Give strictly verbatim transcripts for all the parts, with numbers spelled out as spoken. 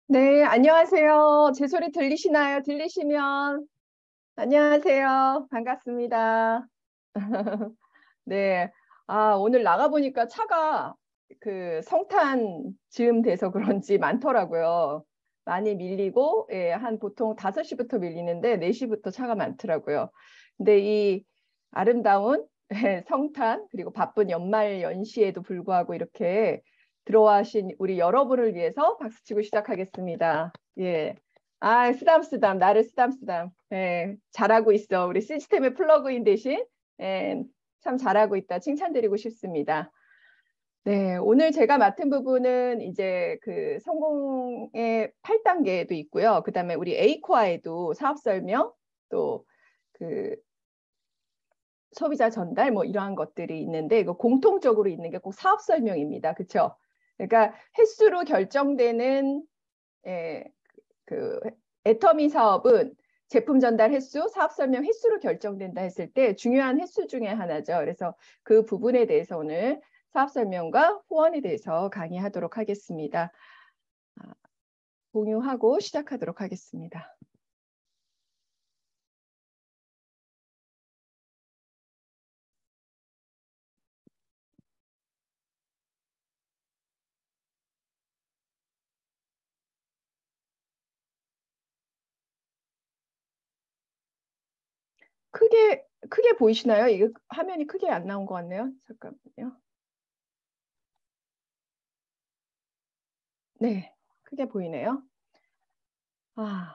네, 안녕하세요. 제 소리 들리시나요? 들리시면 안녕하세요. 반갑습니다. 네. 아, 오늘 나가보니까 차가 그 성탄 즈음 돼서 그런지 많더라고요. 많이 밀리고, 예, 한 보통 다섯 시부터 밀리는데 네 시부터 차가 많더라고요. 근데 이 아름다운 예, 성탄, 그리고 바쁜 연말 연시에도 불구하고 이렇게 들어와신 우리 여러분을 위해서 박수치고 시작하겠습니다. 예. 아, 쓰담쓰담, 나를 쓰담쓰담. 예, 잘하고 있어. 우리 시스템의 플러그인 대신 예, 참 잘하고 있다 칭찬드리고 싶습니다. 네, 오늘 제가 맡은 부분은 이제 그 성공의 팔 단계도 있고요. 그 다음에 우리 A코어에도 사업 설명, 또 그 소비자 전달 뭐 이러한 것들이 있는데 이거 공통적으로 있는 게 꼭 사업 설명입니다. 그렇죠? 그러니까 횟수로 결정되는 예, 그 애터미 사업은 제품 전달 횟수, 사업 설명 횟수로 결정된다 했을 때 중요한 횟수 중에 하나죠. 그래서 그 부분에 대해서 오늘 사업 설명과 후원에 대해서 강의하도록 하겠습니다. 공유하고 시작하도록 하겠습니다. 크게 크게 보이시나요? 이게 화면이 크게 안 나온 것 같네요. 잠깐만요. 네, 크게 보이네요. 아,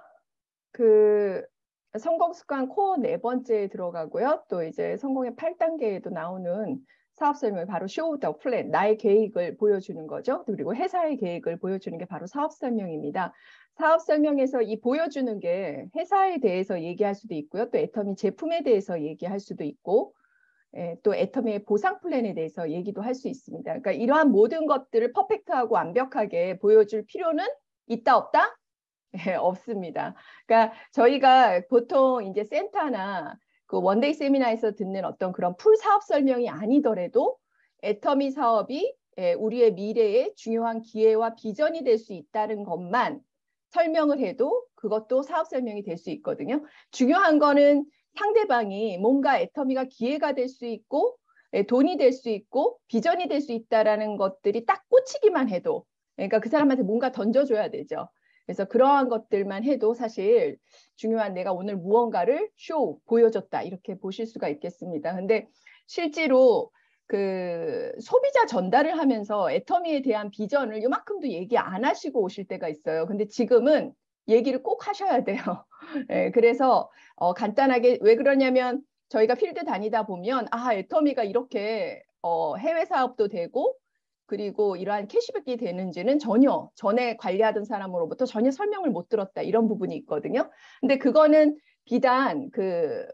그 성공 습관 코어 네 번째에 들어가고요. 또 이제 성공의 팔 단계에도 나오는 사업 설명 바로 쇼 더 플랜, 나의 계획을 보여주는 거죠. 그리고 회사의 계획을 보여주는 게 바로 사업 설명입니다. 사업 설명에서 이 보여주는 게 회사에 대해서 얘기할 수도 있고요. 또 애터미 제품에 대해서 얘기할 수도 있고, 예, 또 애터미의 보상 플랜에 대해서 얘기도 할 수 있습니다. 그러니까 이러한 모든 것들을 퍼펙트하고 완벽하게 보여줄 필요는 있다 없다? 네, 없습니다. 그러니까 저희가 보통 이제 센터나 그 원데이 세미나에서 듣는 어떤 그런 풀 사업 설명이 아니더라도 애터미 사업이 예, 우리의 미래의 중요한 기회와 비전이 될 수 있다는 것만 설명을 해도 그것도 사업 설명이 될 수 있거든요. 중요한 거는 상대방이 뭔가 애터미가 기회가 될 수 있고 예, 돈이 될 수 있고 비전이 될 수 있다라는 것들이 딱 꽂히기만 해도 그러니까 그 사람한테 뭔가 던져줘야 되죠. 그래서 그러한 것들만 해도 사실 중요한 내가 오늘 무언가를 쇼 보여줬다 이렇게 보실 수가 있겠습니다. 근데 실제로 그 소비자 전달을 하면서 애터미에 대한 비전을 요만큼도 얘기 안 하시고 오실 때가 있어요. 근데 지금은 얘기를 꼭 하셔야 돼요. 네, 그래서 어, 간단하게 왜 그러냐면 저희가 필드 다니다 보면 아 애터미가 이렇게 어, 해외 사업도 되고 그리고 이러한 캐시백이 되는지는 전혀 전에 관리하던 사람으로부터 전혀 설명을 못 들었다 이런 부분이 있거든요. 근데 그거는 비단 그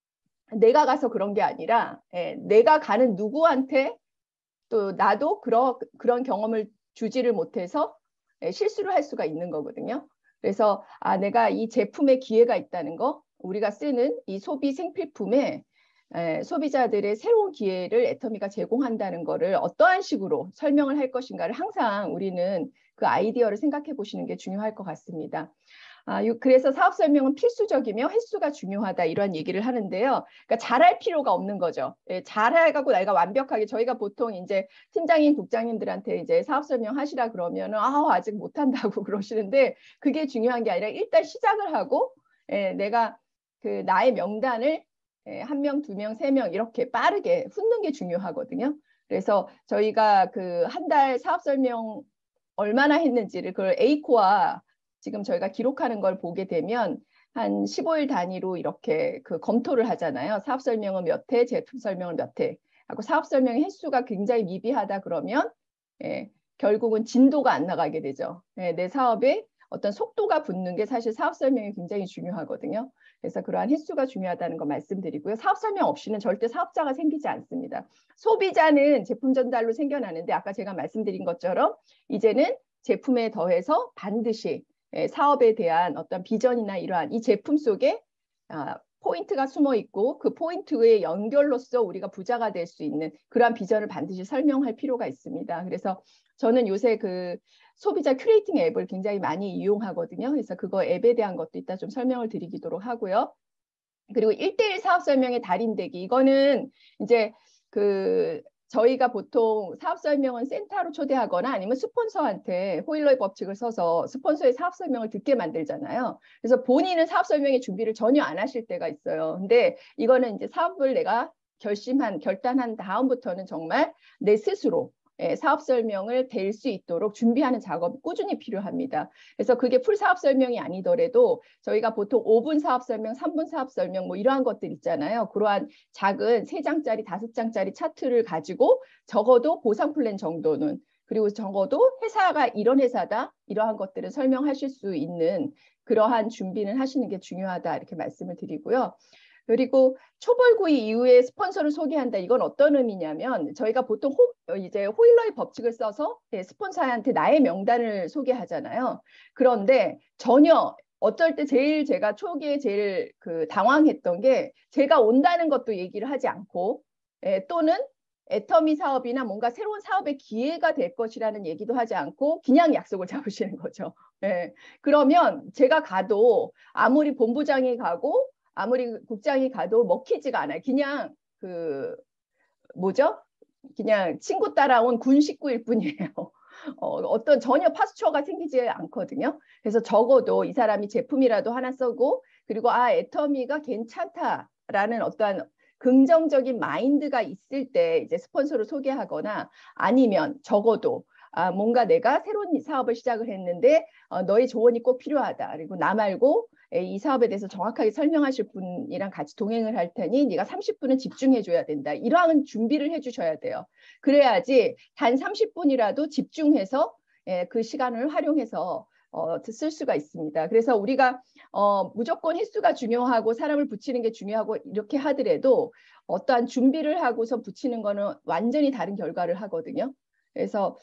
내가 가서 그런 게 아니라 예, 내가 가는 누구한테 또 나도 그러, 그런 경험을 주지를 못해서 예, 실수를 할 수가 있는 거거든요. 그래서 아 내가 이 제품에 기회가 있다는 거 우리가 쓰는 이 소비 생필품에 에, 소비자들의 새로운 기회를 애터미가 제공한다는 거를 어떠한 식으로 설명을 할 것인가를 항상 우리는 그 아이디어를 생각해 보시는 게 중요할 것 같습니다. 아, 그래서 사업 설명은 필수적이며 횟수가 중요하다 이런 얘기를 하는데요. 그러니까 잘할 필요가 없는 거죠. 예, 잘해가고 내가 완벽하게 저희가 보통 이제 팀장님, 국장님들한테 이제 사업 설명 하시라 그러면은 아 아직 못한다고 그러시는데 그게 중요한 게 아니라 일단 시작을 하고 예, 내가 그 나의 명단을 예, 한 명, 두 명, 세 명 이렇게 빠르게 훑는 게 중요하거든요. 그래서 저희가 그 한 달 사업 설명 얼마나 했는지를 그걸 A코어 지금 저희가 기록하는 걸 보게 되면 한 십오 일 단위로 이렇게 그 검토를 하잖아요. 사업 설명은 몇 회, 제품 설명은 몇 회. 하고 사업 설명의 횟수가 굉장히 미비하다 그러면 예, 결국은 진도가 안 나가게 되죠. 예, 내 사업에 어떤 속도가 붙는 게 사실 사업 설명이 굉장히 중요하거든요. 그래서 그러한 횟수가 중요하다는 거 말씀드리고요. 사업 설명 없이는 절대 사업자가 생기지 않습니다. 소비자는 제품 전달로 생겨나는데 아까 제가 말씀드린 것처럼 이제는 제품에 더해서 반드시 사업에 대한 어떤 비전이나 이러한 이 제품 속에 포인트가 숨어 있고 그 포인트의 연결로서 우리가 부자가 될 수 있는 그러한 비전을 반드시 설명할 필요가 있습니다. 그래서 저는 요새 그 소비자 큐레이팅 앱을 굉장히 많이 이용하거든요. 그래서 그거 앱에 대한 것도 이따 좀 설명을 드리도록 하고요. 그리고 일대일 사업 설명의 달인되기. 이거는 이제 그 저희가 보통 사업 설명은 센터로 초대하거나 아니면 스폰서한테 호일러의 법칙을 써서 스폰서의 사업 설명을 듣게 만들잖아요. 그래서 본인은 사업 설명의 준비를 전혀 안 하실 때가 있어요. 근데 이거는 이제 사업을 내가 결심한, 결단한 다음부터는 정말 내 스스로 사업 설명을 될 수 있도록 준비하는 작업이 꾸준히 필요합니다. 그래서 그게 풀 사업 설명이 아니더라도 저희가 보통 오 분 사업 설명, 삼 분 사업 설명 뭐 이러한 것들 있잖아요. 그러한 작은 세 장짜리, 다섯 장짜리 차트를 가지고 적어도 보상 플랜 정도는 그리고 적어도 회사가 이런 회사다, 이러한 것들을 설명하실 수 있는 그러한 준비는 하시는 게 중요하다 이렇게 말씀을 드리고요. 그리고 초벌구이 이후에 스폰서를 소개한다. 이건 어떤 의미냐면 저희가 보통 호, 이제 호일러의 법칙을 써서 스폰서한테 나의 명단을 소개하잖아요. 그런데 전혀 어떨 때 제일 제가 초기에 제일 그 당황했던 게 제가 온다는 것도 얘기를 하지 않고 예, 또는 애터미 사업이나 뭔가 새로운 사업의 기회가 될 것이라는 얘기도 하지 않고 그냥 약속을 잡으시는 거죠. 예, 그러면 제가 가도 아무리 본부장이 가고 아무리 국장이 가도 먹히지가 않아요. 그냥 그 뭐죠? 그냥 친구 따라온 군 식구일 뿐이에요. 어, 어떤 전혀 파스처가 생기지 않거든요. 그래서 적어도 이 사람이 제품이라도 하나 쓰고 그리고 아 애터미가 괜찮다라는 어떠한 긍정적인 마인드가 있을 때 이제 스폰서를 소개하거나 아니면 적어도 아 뭔가 내가 새로운 사업을 시작을 했는데 어, 너의 조언이 꼭 필요하다. 그리고 나 말고 이 사업에 대해서 정확하게 설명하실 분이랑 같이 동행을 할 테니 네가 삼십 분은 집중해 줘야 된다. 이러한 준비를 해 주셔야 돼요. 그래야지 단 삼십 분이라도 집중해서 예, 그 시간을 활용해서 어, 쓸 수가 있습니다. 그래서 우리가 어, 무조건 횟수가 중요하고 사람을 붙이는 게 중요하고 이렇게 하더라도 어떠한 준비를 하고서 붙이는 거는 완전히 다른 결과를 하거든요. 그래서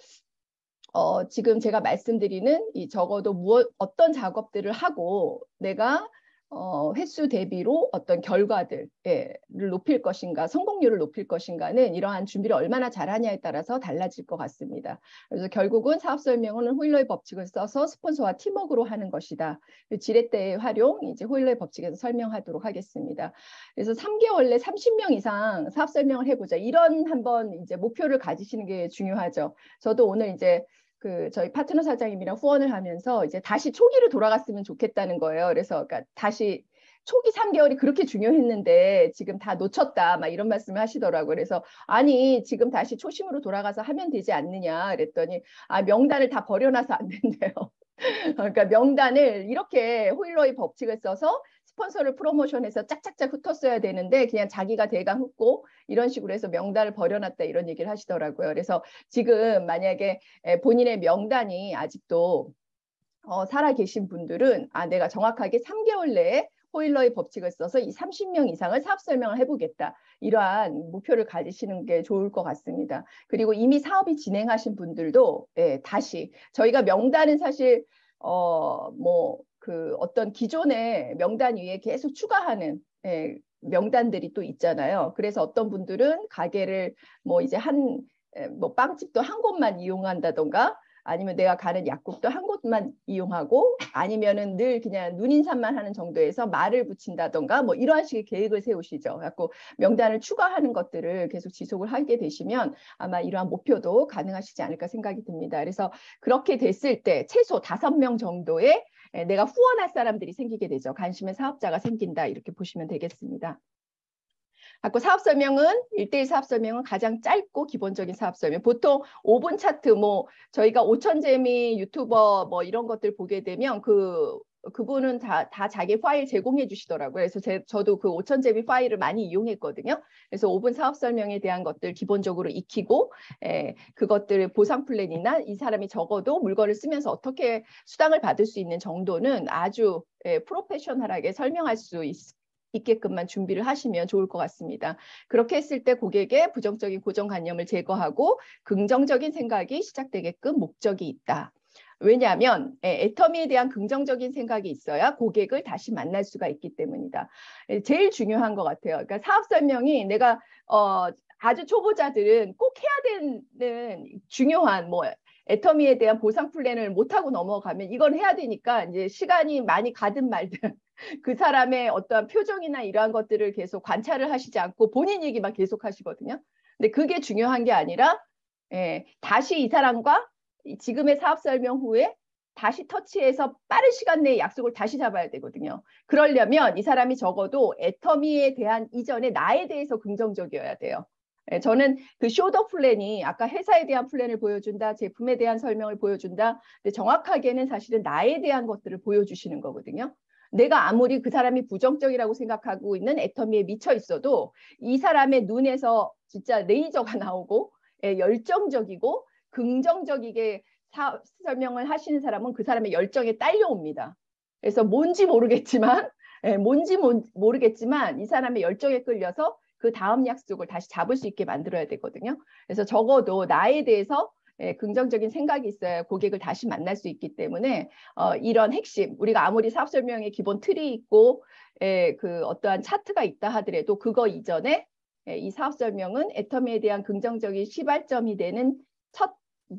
어, 지금 제가 말씀드리는 이 적어도 무엇, 어떤 작업들을 하고 내가 어, 횟수 대비로 어떤 결과들을 높일 것인가, 성공률을 높일 것인가는 이러한 준비를 얼마나 잘하냐에 따라서 달라질 것 같습니다. 그래서 결국은 사업 설명은 호일러의 법칙을 써서 스폰서와 팀워크로 하는 것이다. 지렛대의 활용, 이제 호일러의 법칙에서 설명하도록 하겠습니다. 그래서 삼 개월 내 삼십 명 이상 사업 설명을 해보자. 이런 한번 이제 목표를 가지시는 게 중요하죠. 저도 오늘 이제 그 저희 파트너 사장님이랑 후원을 하면서 이제 다시 초기로 돌아갔으면 좋겠다는 거예요. 그래서 그러니까 다시 초기 삼 개월이 그렇게 중요했는데 지금 다 놓쳤다 막 이런 말씀을 하시더라고요. 그래서 아니 지금 다시 초심으로 돌아가서 하면 되지 않느냐 그랬더니 아 명단을 다 버려놔서 안 된대요. 그러니까 명단을 이렇게 호일러의 법칙을 써서 스폰서를 프로모션해서 짝짝짝 흩었어야 되는데 그냥 자기가 대강 흩고 이런 식으로 해서 명단을 버려놨다 이런 얘기를 하시더라고요. 그래서 지금 만약에 본인의 명단이 아직도 어, 살아계신 분들은 아 내가 정확하게 삼 개월 내에 호일러의 법칙을 써서 이 삼십 명 이상을 사업 설명을 해보겠다. 이러한 목표를 가지시는 게 좋을 것 같습니다. 그리고 이미 사업이 진행하신 분들도 예, 다시 저희가 명단은 사실 어, 뭐 그 어떤 기존의 명단 위에 계속 추가하는 예, 명단들이 또 있잖아요. 그래서 어떤 분들은 가게를 뭐 이제 한 뭐 빵집도 한 곳만 이용한다던가 아니면 내가 가는 약국도 한 곳만 이용하고 아니면은 늘 그냥 눈인사만 하는 정도에서 말을 붙인다던가 뭐 이러한 식의 계획을 세우시죠. 그래서 명단을 추가하는 것들을 계속 지속을 하게 되시면 아마 이러한 목표도 가능하시지 않을까 생각이 듭니다. 그래서 그렇게 됐을 때 최소 다섯 명 정도의 내가 후원할 사람들이 생기게 되죠. 관심의 사업자가 생긴다 이렇게 보시면 되겠습니다. 갖고 사업 설명은 일대일 사업 설명은 가장 짧고 기본적인 사업 설명. 보통 오 분 차트 뭐 저희가 오천재미 유튜버 뭐 이런 것들 보게 되면 그 그분은 다, 다 자기 파일 제공해 주시더라고요. 그래서 제, 저도 그 오천재미 파일을 많이 이용했거든요. 그래서 오 분 사업 설명에 대한 것들 기본적으로 익히고 에, 그것들 보상 플랜이나 이 사람이 적어도 물건을 쓰면서 어떻게 수당을 받을 수 있는 정도는 아주 에, 프로페셔널하게 설명할 수 있, 있게끔만 준비를 하시면 좋을 것 같습니다. 그렇게 했을 때 고객의 부정적인 고정관념을 제거하고 긍정적인 생각이 시작되게끔 목적이 있다. 왜냐하면 애터미에 대한 긍정적인 생각이 있어야 고객을 다시 만날 수가 있기 때문이다. 제일 중요한 것 같아요. 그러니까 사업 설명이 내가 어, 아주 초보자들은 꼭 해야 되는 중요한 뭐 애터미에 대한 보상 플랜을 못하고 넘어가면 이건 해야 되니까 이제 시간이 많이 가든 말든 그 사람의 어떠한 표정이나 이러한 것들을 계속 관찰을 하시지 않고 본인 얘기만 계속 하시거든요. 근데 그게 중요한 게 아니라 예, 다시 이 사람과 지금의 사업 설명 후에 다시 터치해서 빠른 시간 내에 약속을 다시 잡아야 되거든요. 그러려면 이 사람이 적어도 애터미에 대한 이전에 나에 대해서 긍정적이어야 돼요. 예, 저는 그 쇼더 플랜이 아까 회사에 대한 플랜을 보여준다, 제품에 대한 설명을 보여준다. 근데 정확하게는 사실은 나에 대한 것들을 보여주시는 거거든요. 내가 아무리 그 사람이 부정적이라고 생각하고 있는 애터미에 미쳐 있어도 이 사람의 눈에서 진짜 레이저가 나오고 예, 열정적이고 긍정적이게 사, 설명을 하시는 사람은 그 사람의 열정에 딸려옵니다. 그래서 뭔지 모르겠지만 예, 뭔지 모, 모르겠지만 이 사람의 열정에 끌려서 그 다음 약속을 다시 잡을 수 있게 만들어야 되거든요. 그래서 적어도 나에 대해서 예, 긍정적인 생각이 있어야 고객을 다시 만날 수 있기 때문에 어, 이런 핵심, 우리가 아무리 사업 설명의 기본 틀이 있고 예, 그 어떠한 차트가 있다 하더라도 그거 이전에 예, 이 사업 설명은 애터미에 대한 긍정적인 시발점이 되는 첫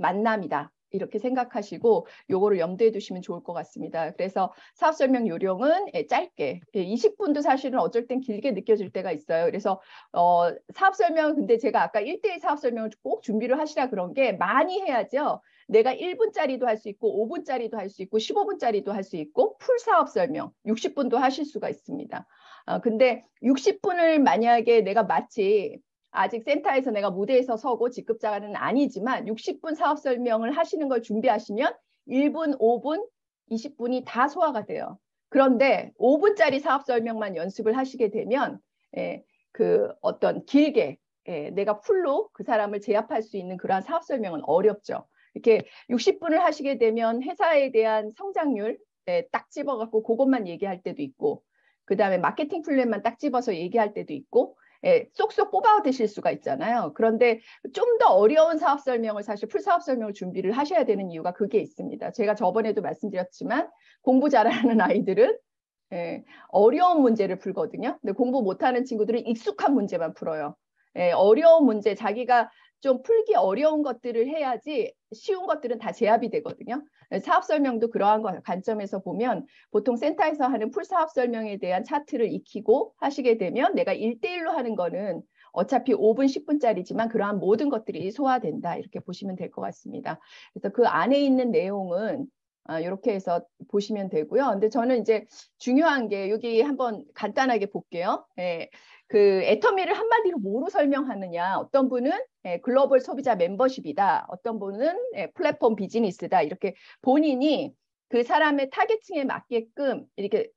만남이다. 이렇게 생각하시고 요거를 염두에 두시면 좋을 것 같습니다. 그래서 사업 설명 요령은 짧게 이십 분도 사실은 어쩔 땐 길게 느껴질 때가 있어요. 그래서 어, 사업 설명 근데 제가 아까 일 대일 사업 설명을 꼭 준비를 하시라 그런 게 많이 해야죠. 내가 일 분짜리도 할 수 있고 오 분짜리도 할 수 있고 십오 분짜리도 할 수 있고 풀 사업 설명 육십 분도 하실 수가 있습니다. 어, 근데 육십 분을 만약에 내가 마치 아직 센터에서 내가 무대에서 서고 직급자는 아니지만 육십 분 사업 설명을 하시는 걸 준비하시면 일 분, 오 분, 이십 분이 다 소화가 돼요. 그런데 오 분짜리 사업 설명만 연습을 하시게 되면 예, 그 어떤 길게 예, 내가 풀로 그 사람을 제압할 수 있는 그러한 사업 설명은 어렵죠. 이렇게 육십 분을 하시게 되면 회사에 대한 성장률 예, 딱 집어갖고 그것만 얘기할 때도 있고 그 다음에 마케팅 플랜만 딱 집어서 얘기할 때도 있고 예, 쏙쏙 뽑아 드실 수가 있잖아요. 그런데 좀 더 어려운 사업 설명을 사실 풀 사업 설명을 준비를 하셔야 되는 이유가 그게 있습니다. 제가 저번에도 말씀드렸지만 공부 잘하는 아이들은 예, 어려운 문제를 풀거든요. 근데 공부 못하는 친구들은 익숙한 문제만 풀어요. 예, 어려운 문제, 자기가 좀 풀기 어려운 것들을 해야지 쉬운 것들은 다 제압이 되거든요. 사업 설명도 그러한 관점에서 보면 보통 센터에서 하는 풀 사업 설명에 대한 차트를 익히고 하시게 되면 내가 일 대일로 하는 거는 어차피 오 분, 십 분짜리지만 그러한 모든 것들이 소화된다. 이렇게 보시면 될 것 같습니다. 그래서 그 안에 있는 내용은 아, 이렇게 해서 보시면 되고요. 근데 저는 이제 중요한 게 여기 한번 간단하게 볼게요. 예, 그 애터미를 한마디로 뭐로 설명하느냐. 어떤 분은 예, 글로벌 소비자 멤버십이다. 어떤 분은 예, 플랫폼 비즈니스다. 이렇게 본인이 그 사람의 타겟층에 맞게끔 이렇게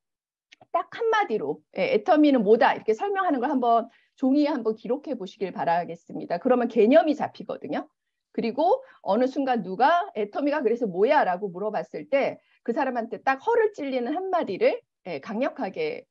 딱 한마디로 예, 애터미는 뭐다. 이렇게 설명하는 걸 한번 종이에 한번 기록해 보시길 바라겠습니다. 그러면 개념이 잡히거든요. 그리고 어느 순간 누가 애터미가 그래서 뭐야 라고 물어봤을 때 그 사람한테 딱 허를 찔리는 한마디를 예, 강력하게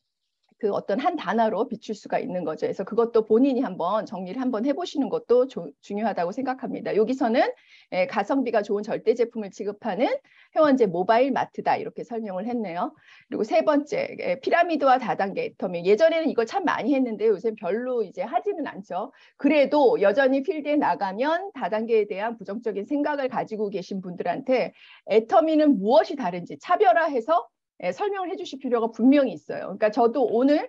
그 어떤 한 단어로 비출 수가 있는 거죠. 그래서 그것도 본인이 한번 정리를 한번 해보시는 것도 조, 중요하다고 생각합니다. 여기서는 예, 가성비가 좋은 절대 제품을 취급하는 회원제 모바일 마트다 이렇게 설명을 했네요. 그리고 세 번째 예, 피라미드와 다단계 애터미. 예전에는 이걸 참 많이 했는데 요새 별로 이제 하지는 않죠. 그래도 여전히 필드에 나가면 다단계에 대한 부정적인 생각을 가지고 계신 분들한테 애터미는 무엇이 다른지 차별화해서 예, 설명을 해주실 필요가 분명히 있어요. 그러니까 저도 오늘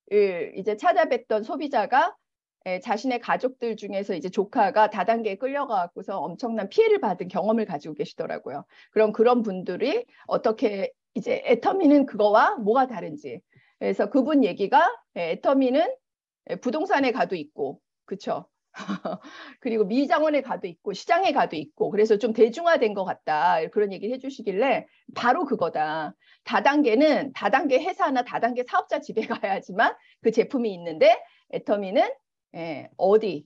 이제 찾아뵀던 소비자가 예, 자신의 가족들 중에서 이제 조카가 다단계에 끌려가고서 엄청난 피해를 받은 경험을 가지고 계시더라고요. 그럼 그런 분들이 어떻게 이제 애터미는 그거와 뭐가 다른지. 그래서 그분 얘기가 예, 애터미는 부동산에 가도 있고, 그렇죠? 그리고 미장원에 가도 있고 시장에 가도 있고 그래서 좀 대중화된 것 같다 그런 얘기를 해주시길래 바로 그거다. 다단계는 다단계 회사나 다단계 사업자 집에 가야지만 그 제품이 있는데 애터미는 예, 어디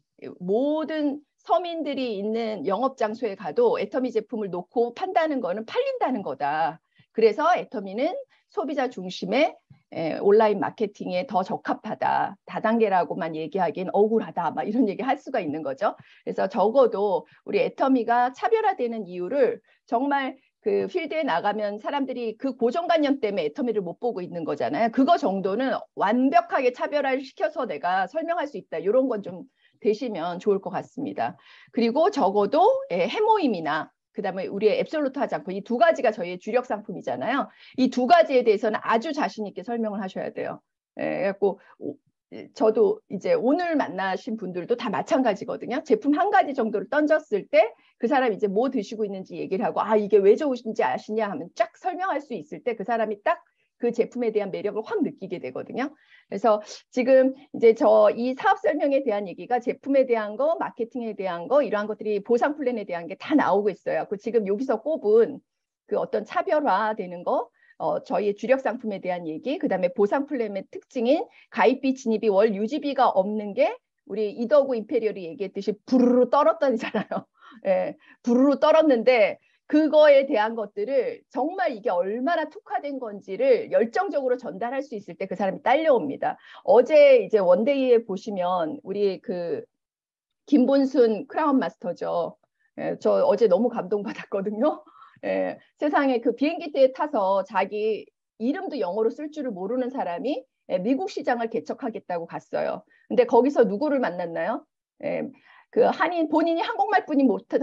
모든 서민들이 있는 영업장소에 가도 애터미 제품을 놓고 판다는 거는 팔린다는 거다. 그래서 애터미는 소비자 중심의 예, 온라인 마케팅에 더 적합하다. 다단계라고만 얘기하기엔 억울하다. 막 이런 얘기 할 수가 있는 거죠. 그래서 적어도 우리 애터미가 차별화되는 이유를 정말 그 필드에 나가면 사람들이 그 고정관념 때문에 애터미를 못 보고 있는 거잖아요. 그거 정도는 완벽하게 차별화를 시켜서 내가 설명할 수 있다. 이런 건 좀 되시면 좋을 것 같습니다. 그리고 적어도 예, 해모임이나 그다음에 우리의 앱솔루트 화장품 이 두 가지가 저희의 주력 상품이잖아요. 이 두 가지에 대해서는 아주 자신 있게 설명을 하셔야 돼요. 예, 그래갖고 저도 이제 오늘 만나신 분들도 다 마찬가지거든요. 제품 한 가지 정도를 던졌을 때 그 사람이 이제 뭐 드시고 있는지 얘기를 하고 아 이게 왜 좋으신지 아시냐 하면 쫙 설명할 수 있을 때 그 사람이 딱 그 제품에 대한 매력을 확 느끼게 되거든요. 그래서 지금 이제 저 이 사업 설명에 대한 얘기가 제품에 대한 거, 마케팅에 대한 거 이러한 것들이 보상 플랜에 대한 게 다 나오고 있어요. 그 지금 여기서 꼽은 그 어떤 차별화되는 거 어, 저희의 주력 상품에 대한 얘기, 그 다음에 보상 플랜의 특징인 가입비, 진입비, 월 유지비가 없는 게 우리 이더구 임페리얼이 얘기했듯이 부르르 떨었다잖아요. 예, 부르르 떨었는데 그거에 대한 것들을 정말 이게 얼마나 특화된 건지를 열정적으로 전달할 수 있을 때 그 사람이 딸려옵니다. 어제 이제 원데이에 보시면 우리 그 김본순 크라운 마스터죠. 예, 저 어제 너무 감동받았거든요. 예, 세상에 그 비행기대에 타서 자기 이름도 영어로 쓸 줄을 모르는 사람이 예, 미국 시장을 개척하겠다고 갔어요. 근데 거기서 누구를 만났나요? 예, 그 한인 본인이 한국말뿐이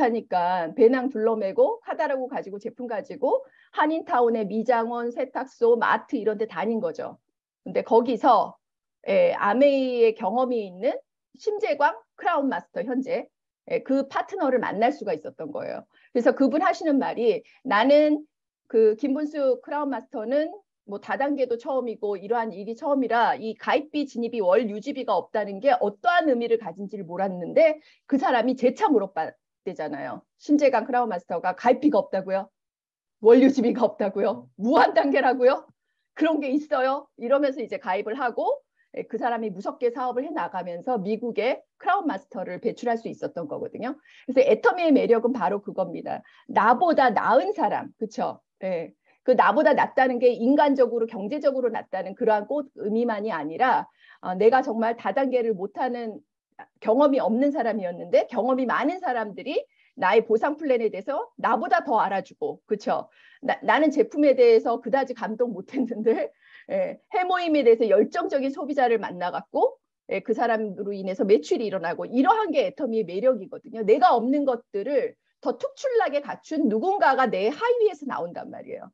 못하니까 배낭 둘러매고 카다라고 가지고 제품 가지고 한인타운의 미장원, 세탁소, 마트 이런 데 다닌 거죠. 근데 거기서 예, 아메이의 경험이 있는 심재광 크라운 마스터 현재 그 파트너를 만날 수가 있었던 거예요. 그래서 그분 하시는 말이 나는 그 김분수 크라운 마스터는 뭐 다단계도 처음이고 이러한 일이 처음이라 이 가입비 진입비 월 유지비가 없다는 게 어떠한 의미를 가진지를 몰랐는데 그 사람이 재차 물어봤대잖아요. 심재광 크라운 마스터가 가입비가 없다고요? 월 유지비가 없다고요? 무한 단계라고요? 그런 게 있어요? 이러면서 이제 가입을 하고 그 사람이 무섭게 사업을 해 나가면서 미국에 크라운 마스터를 배출할 수 있었던 거거든요. 그래서 애터미의 매력은 바로 그겁니다. 나보다 나은 사람, 그렇죠? 네. 그 나보다 낫다는 게 인간적으로 경제적으로 낫다는 그러한 꼭 의미만이 아니라 어, 내가 정말 다단계를 못하는 경험이 없는 사람이었는데 경험이 많은 사람들이 나의 보상 플랜에 대해서 나보다 더 알아주고 그렇죠? 나는 제품에 대해서 그다지 감동 못했는데 예, 해모임에 대해서 열정적인 소비자를 만나갖고 예, 그 사람으로 인해서 매출이 일어나고 이러한 게 애터미의 매력이거든요. 내가 없는 것들을 더 특출나게 갖춘 누군가가 내 하위에서 나온단 말이에요.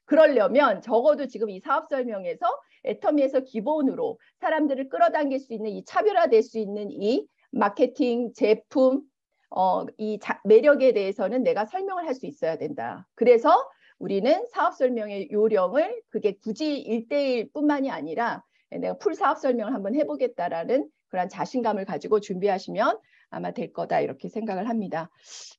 그러려면 적어도 지금 이 사업 설명에서 애터미에서 기본으로 사람들을 끌어당길 수 있는 이 차별화될 수 있는 이 마케팅, 제품, 어, 이 자, 매력에 대해서는 내가 설명을 할 수 있어야 된다. 그래서 우리는 사업 설명의 요령을 그게 굳이 일 대일 뿐만이 아니라 내가 풀 사업 설명을 한번 해보겠다라는 그런 자신감을 가지고 준비하시면 아마 될 거다 이렇게 생각을 합니다.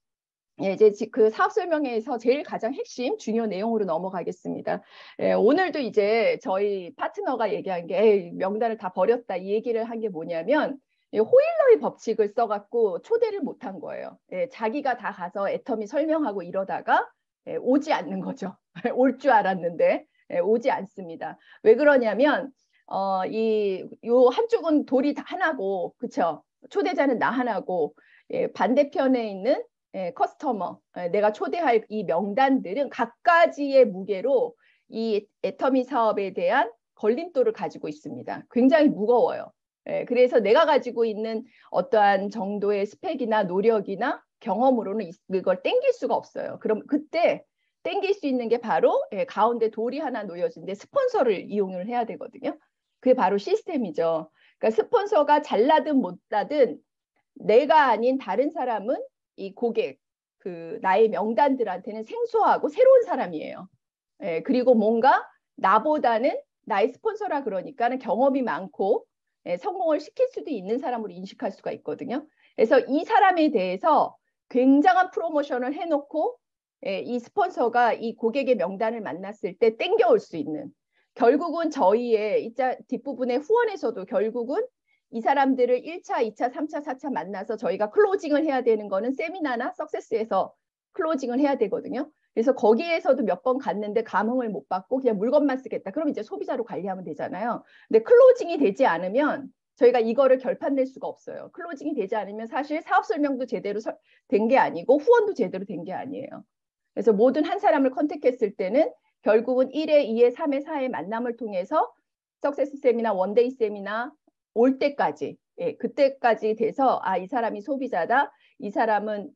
예, 이제 그 사업 설명에서 제일 가장 핵심 중요 내용으로 넘어가겠습니다. 예, 오늘도 이제 저희 파트너가 얘기한 게 에이, 명단을 다 버렸다 이 얘기를 한 게 뭐냐면 호일러의 법칙을 써갖고 초대를 못한 거예요. 예, 자기가 다 가서 애터미 설명하고 이러다가 예, 오지 않는 거죠. 올 줄 알았는데 예, 오지 않습니다. 왜 그러냐면 어, 이 요 한쪽은 돌이 다 하나고 그쵸? 초대자는 나 하나고 예, 반대편에 있는 예, 커스터머 예, 내가 초대할 이 명단들은 각가지의 무게로 이 애터미 사업에 대한 걸림돌을 가지고 있습니다. 굉장히 무거워요. 예, 그래서 내가 가지고 있는 어떠한 정도의 스펙이나 노력이나 경험으로는 이걸 땡길 수가 없어요. 그럼 그때 땡길 수 있는 게 바로 예, 가운데 돌이 하나 놓여진데 스폰서를 이용을 해야 되거든요. 그게 바로 시스템이죠. 그러니까 스폰서가 잘나든 못나든 내가 아닌 다른 사람은 이 고객, 그 나의 명단들한테는 생소하고 새로운 사람이에요. 예, 그리고 뭔가 나보다는 나의 스폰서라 그러니까는 경험이 많고 예, 성공을 시킬 수도 있는 사람으로 인식할 수가 있거든요. 그래서 이 사람에 대해서 굉장한 프로모션을 해놓고 예, 이 스폰서가 이 고객의 명단을 만났을 때 땡겨올 수 있는 결국은 저희의 이자 뒷부분의 후원에서도 결국은 이 사람들을 일 차, 이 차, 삼 차, 사 차 만나서 저희가 클로징을 해야 되는 거는 세미나나 석세스에서 클로징을 해야 되거든요. 그래서 거기에서도 몇 번 갔는데 감흥을 못 받고 그냥 물건만 쓰겠다. 그럼 이제 소비자로 관리하면 되잖아요. 근데 클로징이 되지 않으면 저희가 이거를 결판 낼 수가 없어요. 클로징이 되지 않으면 사실 사업 설명도 제대로 된 게 아니고 후원도 제대로 된 게 아니에요. 그래서 모든 한 사람을 컨택했을 때는 결국은 일회, 이회, 삼회, 사회 만남을 통해서 석세스 세미나, 원데이 세미나 올 때까지, 예, 그때까지 돼서 아, 이 사람이 소비자다. 이 사람은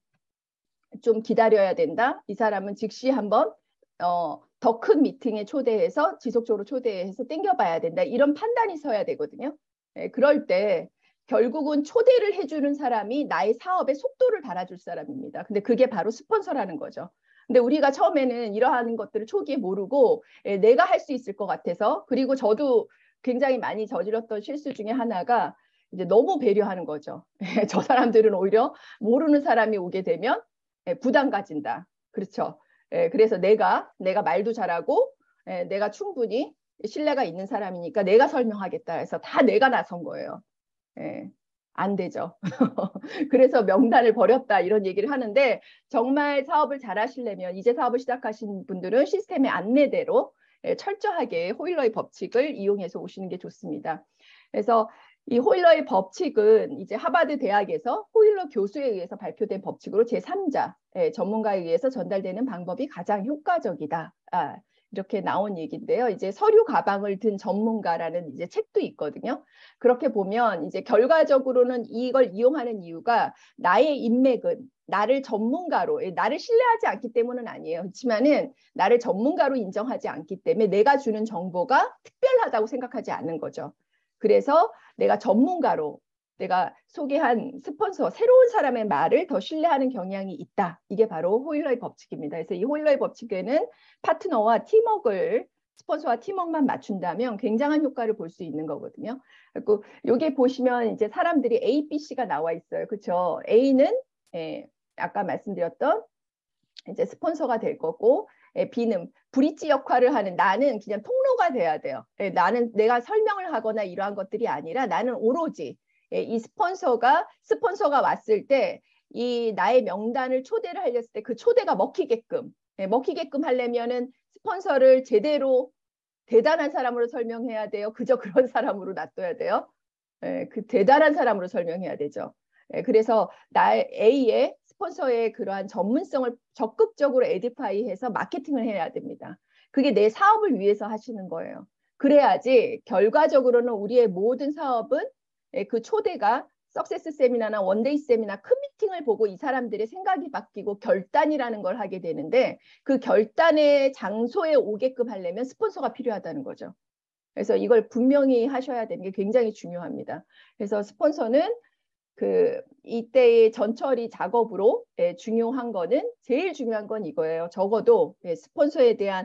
좀 기다려야 된다. 이 사람은 즉시 한번 어, 더 큰 미팅에 초대해서 지속적으로 초대해서 땡겨봐야 된다. 이런 판단이 서야 되거든요. 예, 그럴 때 결국은 초대를 해주는 사람이 나의 사업의 속도를 달아줄 사람입니다. 근데 그게 바로 스폰서라는 거죠. 근데 우리가 처음에는 이러한 것들을 초기에 모르고 예, 내가 할 수 있을 것 같아서, 그리고 저도 굉장히 많이 저질렀던 실수 중에 하나가 이제 너무 배려하는 거죠. 저 사람들은 오히려 모르는 사람이 오게 되면 예, 부담 가진다. 그렇죠. 예, 그래서 내가 내가 말도 잘하고 예, 내가 충분히 신뢰가 있는 사람이니까 내가 설명하겠다 해서 다 내가 나선 거예요. 예, 안 되죠. 그래서 명단을 버렸다 이런 얘기를 하는데, 정말 사업을 잘 하시려면 이제 사업을 시작하신 분들은 시스템의 안내대로 예, 철저하게 호일러의 법칙을 이용해서 오시는 게 좋습니다. 그래서 이 호일러의 법칙은 이제 하버드 대학에서 호일러 교수에 의해서 발표된 법칙으로 제삼자 예, 전문가에 의해서 전달되는 방법이 가장 효과적이다. 아, 이렇게 나온 얘기인데요. 이제 서류 가방을 든 전문가라는 이제 책도 있거든요. 그렇게 보면 이제 결과적으로는 이걸 이용하는 이유가 나의 인맥은 나를 전문가로, 나를 신뢰하지 않기 때문은 아니에요. 그렇지만은 나를 전문가로 인정하지 않기 때문에 내가 주는 정보가 특별하다고 생각하지 않는 거죠. 그래서 내가 전문가로 내가 소개한 스폰서, 새로운 사람의 말을 더 신뢰하는 경향이 있다. 이게 바로 호일러의 법칙입니다. 그래서 이 호일러의 법칙에는 파트너와 팀워크를, 스폰서와 팀워크만 맞춘다면 굉장한 효과를 볼 수 있는 거거든요. 그리고 여기 보시면 이제 사람들이 A, B, C가 나와 있어요. 그렇죠? A는 예, 아까 말씀드렸던 이제 스폰서가 될 거고, 예, B는 브릿지 역할을 하는, 나는 그냥 통로가 돼야 돼요. 예, 나는 내가 설명을 하거나 이러한 것들이 아니라 나는 오로지 예, 이 스폰서가 스폰서가 왔을 때 이 나의 명단을 초대를 하렸을 때 그 초대가 먹히게끔 예, 먹히게끔 하려면은 스폰서를 제대로 대단한 사람으로 설명해야 돼요. 그저 그런 사람으로 놔둬야 돼요. 예, 그 대단한 사람으로 설명해야 되죠. 예, 그래서 나의 A의 스폰서의 그러한 전문성을 적극적으로 에디파이해서 마케팅을 해야 됩니다. 그게 내 사업을 위해서 하시는 거예요. 그래야지 결과적으로는 우리의 모든 사업은 예, 그 초대가 석세스 세미나나 원데이 세미나 큰 미팅을 보고 이 사람들의 생각이 바뀌고 결단이라는 걸 하게 되는데, 그 결단의 장소에 오게끔 하려면 스폰서가 필요하다는 거죠. 그래서 이걸 분명히 하셔야 되는 게 굉장히 중요합니다. 그래서 스폰서는 그 이때의 전처리 작업으로 예, 중요한 거는, 제일 중요한 건 이거예요. 적어도 예, 스폰서에 대한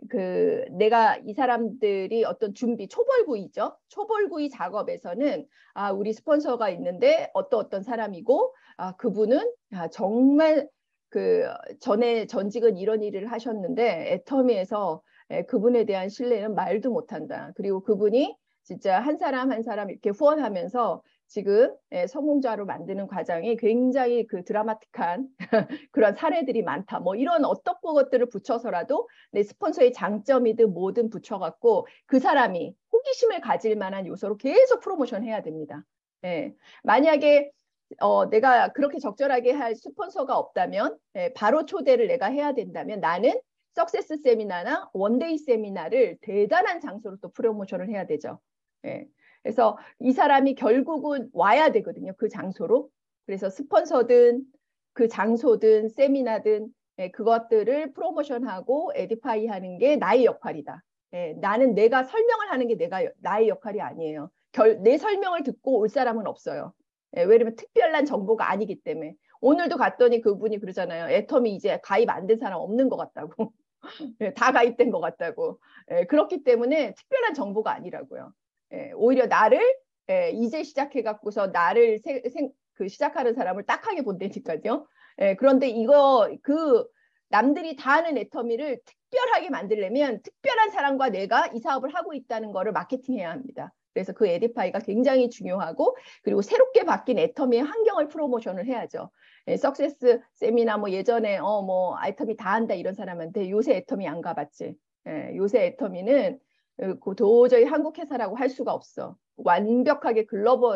그 내가 이 사람들이 어떤 준비, 초벌구이죠. 초벌구이 작업에서는 아, 우리 스폰서가 있는데 어떤 어떤 사람이고, 아, 그분은 아, 정말 그 전에 전직은 이런 일을 하셨는데 애터미에서 예, 그분에 대한 신뢰는 말도 못한다. 그리고 그분이 진짜 한 사람 한 사람 이렇게 후원하면서 지금 예, 성공자로 만드는 과정이 굉장히 그 드라마틱한 그런 사례들이 많다. 뭐 이런 어떤 것들을 붙여서라도 내 스폰서의 장점이든 뭐든 붙여갖고 그 사람이 호기심을 가질 만한 요소로 계속 프로모션 해야 됩니다. 예, 만약에 어, 내가 그렇게 적절하게 할 스폰서가 없다면 예, 바로 초대를 내가 해야 된다면 나는 석세스 세미나나 원데이 세미나를 대단한 장소로 또 프로모션을 해야 되죠. 예. 그래서 이 사람이 결국은 와야 되거든요. 그 장소로. 그래서 스폰서든 그 장소든 세미나든 예, 그것들을 프로모션하고 에디파이 하는 게 나의 역할이다. 예, 나는 내가 설명을 하는 게 내가 나의 역할이 아니에요. 결, 내 설명을 듣고 올 사람은 없어요. 예, 왜냐면 특별한 정보가 아니기 때문에. 오늘도 갔더니 그분이 그러잖아요. 애터미 이제 가입 안 된 사람 없는 것 같다고. 예, 다 가입된 것 같다고. 예, 그렇기 때문에 특별한 정보가 아니라고요. 예, 오히려 나를 예, 이제 시작해갖고서 나를 세, 생, 그 시작하는 사람을 딱하게 본다니까요. 예, 그런데 이거 그 남들이 다 아는 애터미를 특별하게 만들려면 특별한 사람과 내가 이 사업을 하고 있다는 거를 마케팅해야 합니다. 그래서 그 에디파이가 굉장히 중요하고, 그리고 새롭게 바뀐 애터미의 환경을 프로모션을 해야죠. 예, 석세스 세미나 뭐 예전에 어 뭐 애터미 다 한다 이런 사람한테 요새 애터미 안 가봤지. 예, 요새 애터미는 도저히 한국 회사라고 할 수가 없어. 완벽하게 글로벌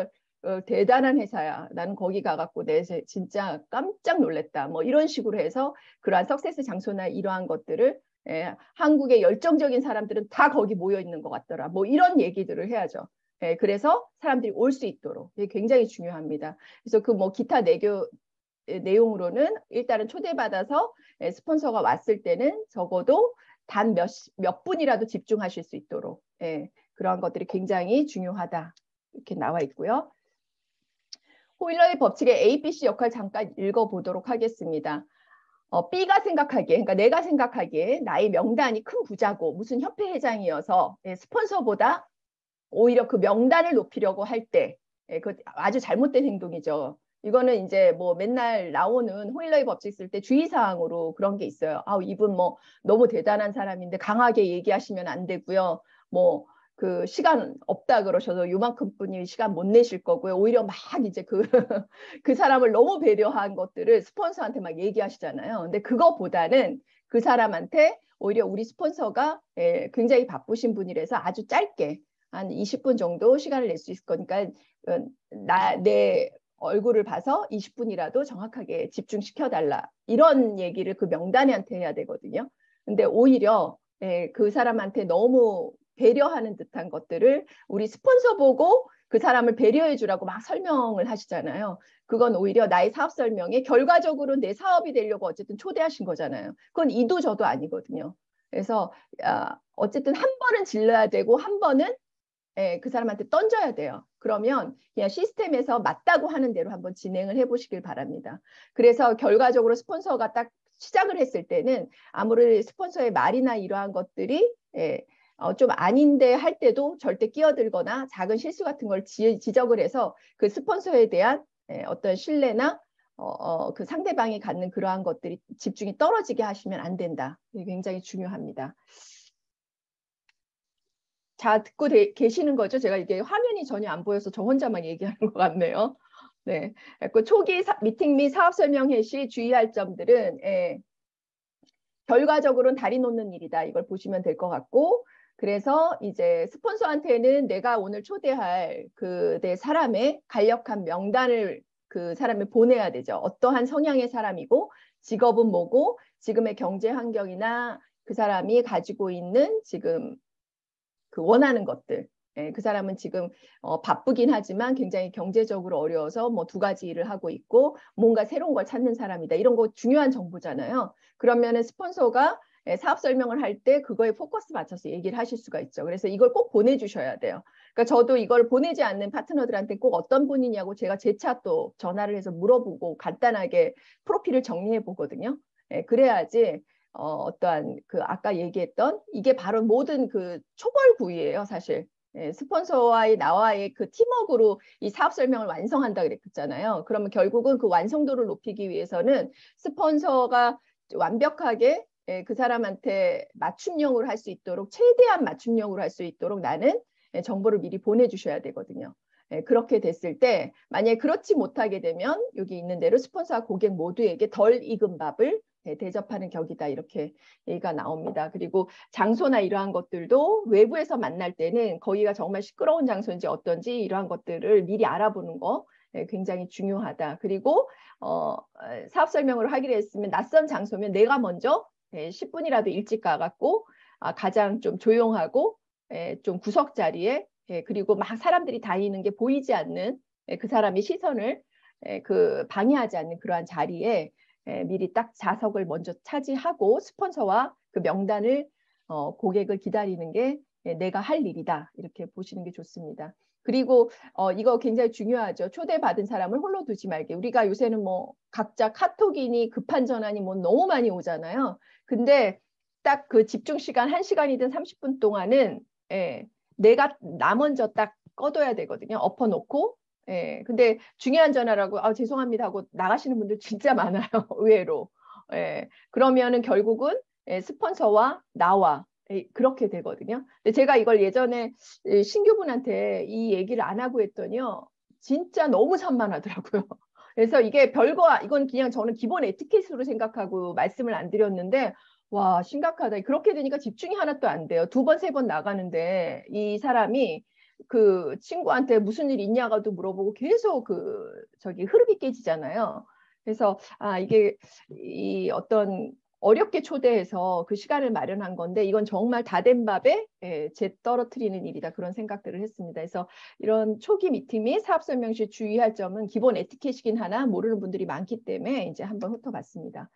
어, 대단한 회사야. 나는 거기 가갖고 내 진짜 깜짝 놀랐다. 뭐 이런 식으로 해서 그러한 석세스 장소나 이러한 것들을 예, 한국의 열정적인 사람들은 다 거기 모여 있는 것 같더라. 뭐 이런 얘기들을 해야죠. 예, 그래서 사람들이 올 수 있도록 이게 굉장히 중요합니다. 그래서 그 뭐 기타 내교 내용으로는 일단은 초대받아서 예, 스폰서가 왔을 때는 적어도 단 몇, 몇 분이라도 집중하실 수 있도록 예, 그러한 것들이 굉장히 중요하다. 이렇게 나와 있고요. 호일러의 법칙의 A, B, C 역할 잠깐 읽어보도록 하겠습니다. 어, B가 생각하기에, 그러니까 내가 생각하기에 나의 명단이 큰 부자고 무슨 협회 회장이어서 예, 스폰서보다 오히려 그 명단을 높이려고 할 때, 예, 그 아주 잘못된 행동이죠. 이거는 이제 뭐 맨날 나오는 호일러의 법칙 쓸 때 주의사항으로 그런 게 있어요. 아, 이분 뭐 너무 대단한 사람인데 강하게 얘기하시면 안 되고요. 뭐 그 시간 없다 그러셔서 요만큼 분이 시간 못 내실 거고요. 오히려 막 이제 그, 그 사람을 너무 배려한 것들을 스폰서한테 막 얘기하시잖아요. 근데 그거보다는 그 사람한테 오히려 우리 스폰서가 예, 굉장히 바쁘신 분이라서 아주 짧게 한 이십 분 정도 시간을 낼 수 있을 거니까 나, 내 얼굴을 봐서 이십 분이라도 정확하게 집중시켜달라. 이런 얘기를 그 명단한테 해야 되거든요. 근데 오히려 예, 그 사람한테 너무 배려하는 듯한 것들을 우리 스폰서 보고 그 사람을 배려해 주라고 막 설명을 하시잖아요. 그건 오히려 나의 사업 설명에 결과적으로 내 사업이 되려고 어쨌든 초대하신 거잖아요. 그건 이도 저도 아니거든요. 그래서 아, 어쨌든 한 번은 질러야 되고 한 번은 예, 그 사람한테 던져야 돼요. 그러면 그냥 시스템에서 맞다고 하는 대로 한번 진행을 해보시길 바랍니다. 그래서 결과적으로 스폰서가 딱 시작을 했을 때는 아무리 스폰서의 말이나 이러한 것들이 예, 어, 좀 아닌데 할 때도 절대 끼어들거나 작은 실수 같은 걸 지, 지적을 해서 그 스폰서에 대한 예, 어떤 신뢰나 어, 어, 그 상대방이 갖는 그러한 것들이 집중이 떨어지게 하시면 안 된다. 이게 굉장히 중요합니다. 자, 듣고 되, 계시는 거죠? 제가 이게 화면이 전혀 안 보여서 저 혼자만 얘기하는 것 같네요. 네. 그 초기 사, 미팅 및 사업 설명회 시 주의할 점들은 예, 결과적으로는 다리 놓는 일이다. 이걸 보시면 될 것 같고, 그래서 이제 스폰서한테는 내가 오늘 초대할 그 내 사람의 간략한 명단을 그 사람을 보내야 되죠. 어떠한 성향의 사람이고 직업은 뭐고 지금의 경제 환경이나 그 사람이 가지고 있는 지금 그 원하는 것들. 예, 그 사람은 지금 어, 바쁘긴 하지만 굉장히 경제적으로 어려워서 뭐 두 가지 일을 하고 있고 뭔가 새로운 걸 찾는 사람이다. 이런 거 중요한 정보잖아요. 그러면은 스폰서가 예, 사업 설명을 할 때 그거에 포커스 맞춰서 얘기를 하실 수가 있죠. 그래서 이걸 꼭 보내주셔야 돼요. 그러니까 저도 이걸 보내지 않는 파트너들한테 꼭 어떤 분이냐고 제가 재차 또 전화를 해서 물어보고 간단하게 프로필을 정리해 보거든요. 예, 그래야지 어, 어떠한 그 아까 얘기했던 이게 바로 모든 그 초벌구이예요, 사실. 예, 스폰서와의 나와의 그 팀워크로 이 사업 설명을 완성한다 그랬잖아요. 그러면 결국은 그 완성도를 높이기 위해서는 스폰서가 완벽하게 예, 그 사람한테 맞춤형으로 할 수 있도록 최대한 맞춤형으로 할 수 있도록 나는 예, 정보를 미리 보내주셔야 되거든요. 예, 그렇게 됐을 때 만약에 그렇지 못하게 되면 여기 있는 대로 스폰서와 고객 모두에게 덜 익은 밥을 네, 대접하는 격이다 이렇게 얘기가 나옵니다. 그리고 장소나 이러한 것들도 외부에서 만날 때는 거기가 정말 시끄러운 장소인지 어떤지 이러한 것들을 미리 알아보는 거 네, 굉장히 중요하다. 그리고 어, 사업 설명을 하기로 했으면 낯선 장소면 내가 먼저 네, 십 분이라도 일찍 가갖고 아, 가장 좀 조용하고 예, 좀 구석 자리에 예, 그리고 막 사람들이 다니는 게 보이지 않는 예, 그 사람의 시선을 예, 그 방해하지 않는 그러한 자리에 예, 미리 딱 좌석을 먼저 차지하고 스폰서와 그 명단을 어, 고객을 기다리는 게 예, 내가 할 일이다. 이렇게 보시는 게 좋습니다. 그리고 어, 이거 굉장히 중요하죠. 초대받은 사람을 홀로 두지 말게. 우리가 요새는 뭐 각자 카톡이니 급한 전화니 뭐 너무 많이 오잖아요. 근데 딱 그 집중 시간 한 시간이든 삼십 분 동안은 예, 내가 나 먼저 딱 꺼둬야 되거든요. 엎어놓고 예, 근데 중요한 전화라고 아, 죄송합니다 하고 나가시는 분들 진짜 많아요. 의외로. 예, 그러면은 결국은 예, 스폰서와 나와 예, 그렇게 되거든요. 근데 제가 이걸 예전에 신규분한테 이 얘기를 안 하고 했더니요. 진짜 너무 산만하더라고요. 그래서 이게 별거 이건 그냥 저는 기본 에티켓으로 생각하고 말씀을 안 드렸는데 와 심각하다. 그렇게 되니까 집중이 하나도 안 돼요. 두 번, 세 번 나가는데 이 사람이 그 친구한테 무슨 일 있냐고도 물어보고 계속 그 저기 흐름이 깨지잖아요. 그래서 아 이게 이 어떤 어렵게 초대해서 그 시간을 마련한 건데 이건 정말 다 된 밥에 예, 재 떨어뜨리는 일이다 그런 생각들을 했습니다. 그래서 이런 초기 미팅 및 사업 설명 시 주의할 점은 기본 에티켓이긴 하나 모르는 분들이 많기 때문에 이제 한번 훑어봤습니다.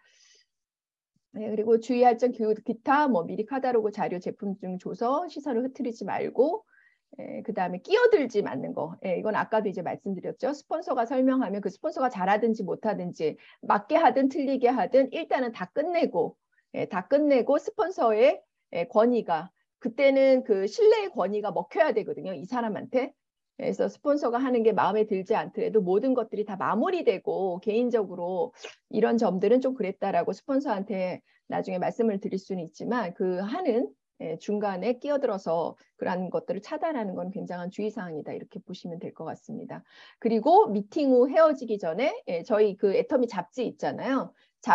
네, 그리고 주의할 점 기타 뭐 미리 카탈로그 자료 제품 중 줘서 시선을 흐트리지 말고 예, 그 다음에 끼어들지 않는 거. 예, 이건 아까도 이제 말씀드렸죠. 스폰서가 설명하면 그 스폰서가 잘하든지 못하든지 맞게 하든 틀리게 하든 일단은 다 끝내고 예, 다 끝내고 스폰서의 예, 권위가 그때는 그 신뢰의 권위가 먹혀야 되거든요. 이 사람한테. 그래서 스폰서가 하는 게 마음에 들지 않더라도 모든 것들이 다 마무리되고 개인적으로 이런 점들은 좀 그랬다라고 스폰서한테 나중에 말씀을 드릴 수는 있지만 그 하는 예, 중간에 끼어들어서 그런 것들을 차단하는 건 굉장한 주의사항이다 이렇게 보시면 될 것 같습니다. 그리고 미팅 후 헤어지기 전에 예, 저희 그 애터미 잡지 있잖아요.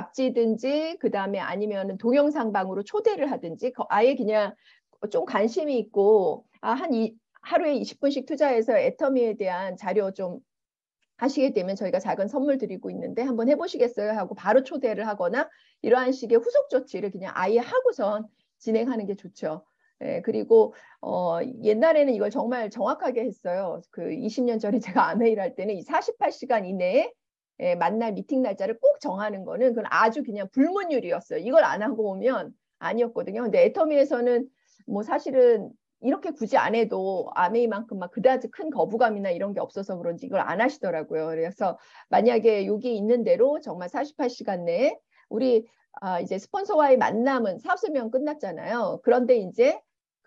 잡지든지 그 다음에 아니면 동영상방으로 초대를 하든지 아예 그냥 좀 관심이 있고 아, 한 이, 하루에 이십 분씩 투자해서 애터미에 대한 자료 좀 하시게 되면 저희가 작은 선물 드리고 있는데 한번 해보시겠어요 하고 바로 초대를 하거나 이러한 식의 후속 조치를 그냥 아예 하고선 진행하는 게 좋죠. 예, 그리고 어, 옛날에는 이걸 정말 정확하게 했어요. 그 이십 년 전에 제가 아메일 할 때는 이 사십팔 시간 이내에 예, 만날 미팅 날짜를 꼭 정하는 거는 그건 아주 그냥 불문율이었어요. 이걸 안 하고 오면 아니었거든요. 근데 애터미에서는 뭐 사실은 이렇게 굳이 안 해도 아메이만큼 막 그다지 큰 거부감이나 이런 게 없어서 그런지 이걸 안 하시더라고요. 그래서 만약에 여기 있는 대로 정말 사십팔 시간 내에 우리 아, 이제 스폰서와의 만남은 사업 설명 끝났잖아요. 그런데 이제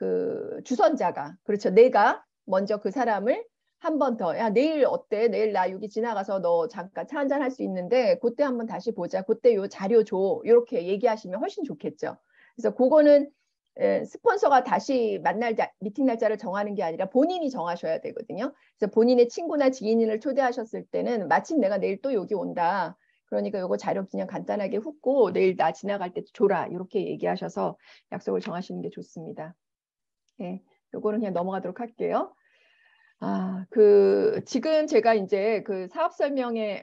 그 주선자가 그렇죠. 내가 먼저 그 사람을 한 번 더, 야, 내일 어때? 내일 나 여기 지나가서 너 잠깐 차 한잔 할 수 있는데 그때 한번 다시 보자. 그때 요 자료 줘. 이렇게 얘기하시면 훨씬 좋겠죠. 그래서 그거는 에, 스폰서가 다시 만날 자, 미팅 날짜를 정하는 게 아니라 본인이 정하셔야 되거든요. 그래서 본인의 친구나 지인을 초대하셨을 때는 마침 내가 내일 또 여기 온다. 그러니까 요거 자료 그냥 간단하게 훑고 내일 나 지나갈 때 줘라. 이렇게 얘기하셔서 약속을 정하시는 게 좋습니다. 네, 요거는 그냥 넘어가도록 할게요. 아, 그 지금 제가 이제 그 사업 설명에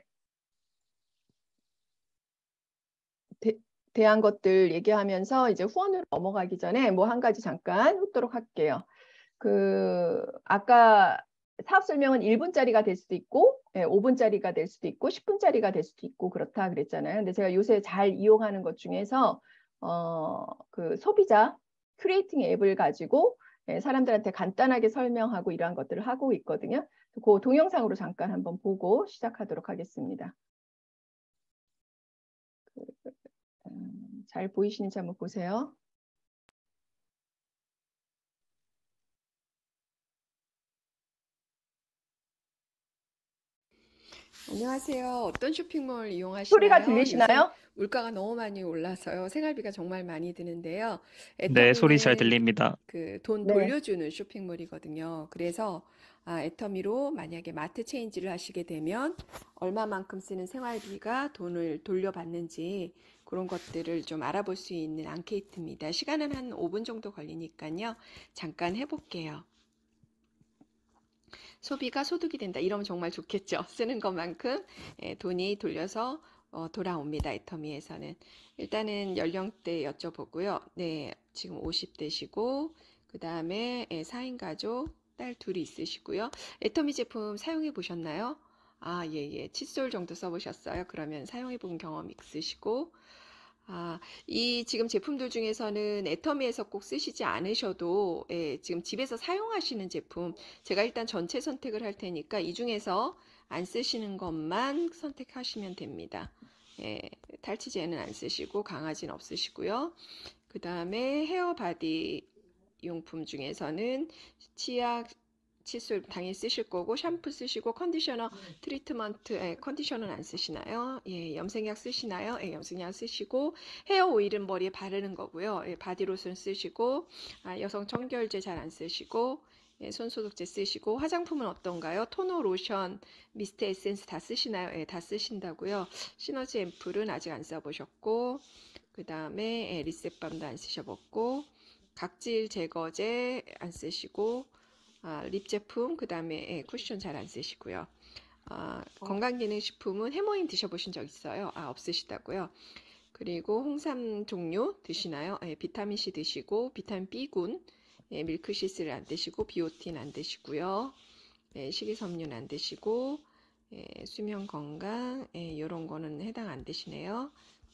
대, 대한 것들 얘기하면서 이제 후원으로 넘어가기 전에 뭐 한 가지 잠깐 훑도록 할게요. 그 아까 사업 설명은 일 분짜리가 될 수도 있고 예, 오 분짜리가 될 수도 있고 십 분짜리가 될 수도 있고 그렇다 그랬잖아요. 근데 제가 요새 잘 이용하는 것 중에서 어, 그 소비자 크리에이팅 앱을 가지고 예, 사람들한테 간단하게 설명하고 이러한 것들을 하고 있거든요. 그 동영상으로 잠깐 한번 보고 시작하도록 하겠습니다. 음, 잘 보이시는지 한번 보세요. 안녕하세요. 어떤 쇼핑몰 이용하시나요? 소리가 요새 들리시나요? 물가가 너무 많이 올라서요. 생활비가 정말 많이 드는데요. 네, 소리 잘 애터미는 들립니다. 그 돈 네. 돌려주는 쇼핑몰이거든요. 그래서 아, 애터미로 만약에 마트 체인지를 하시게 되면 얼마만큼 쓰는 생활비가 돈을 돌려받는지 그런 것들을 좀 알아볼 수 있는 앙케이트입니다. 시간은 한 오 분 정도 걸리니까요. 잠깐 해볼게요. 소비가 소득이 된다. 이러면 정말 좋겠죠. 쓰는 것만큼 예, 돈이 돌려서 어, 돌아옵니다. 애터미에서는. 일단은 연령대 여쭤보고요. 네, 지금 오십 대시고 그 다음에 예, 사 인 가족, 딸 둘이 있으시고요. 애터미 제품 사용해 보셨나요? 아, 예, 예. 칫솔 정도 써보셨어요. 그러면 사용해 본 경험 있으시고 아, 이 지금 제품들 중에서는 애터미에서 꼭 쓰시지 않으셔도 예, 지금 집에서 사용하시는 제품 제가 일단 전체 선택을 할 테니까 이 중에서 안 쓰시는 것만 선택하시면 됩니다. 예, 탈취제는 안 쓰시고 강아지는 없으시고요. 그 다음에 헤어 바디 용품 중에서는 치약, 칫솔 당연히 쓰실 거고 샴푸 쓰시고 컨디셔너 트리트먼트 예, 컨디셔너는 안 쓰시나요? 예, 염색약 쓰시나요? 예, 염색약 쓰시고 헤어 오일은 머리에 바르는 거고요. 예, 바디로션 쓰시고 아, 여성 청결제 잘 안 쓰시고 예, 손소독제 쓰시고 화장품은 어떤가요? 토너, 로션, 미스트, 에센스 다 쓰시나요? 예, 다 쓰신다고요. 시너지 앰플은 아직 안 써보셨고 그 다음에 예, 리셋밤도 안 쓰셔봤고 각질 제거제 안 쓰시고 아, 립 제품, 그 다음에 예, 쿠션 잘 안 쓰시고요. 아, 건강기능식품은 해모임 드셔보신 적 있어요? 아, 없으시다고요? 그리고 홍삼 종류 드시나요? 예, 비타민C 드시고 비타민 B군, 예, 밀크시스를 안 드시고 비오틴 안 드시고요. 예, 식이섬유는 안 드시고 예, 수면 건강 예, 이런 거는 해당 안 되시네요.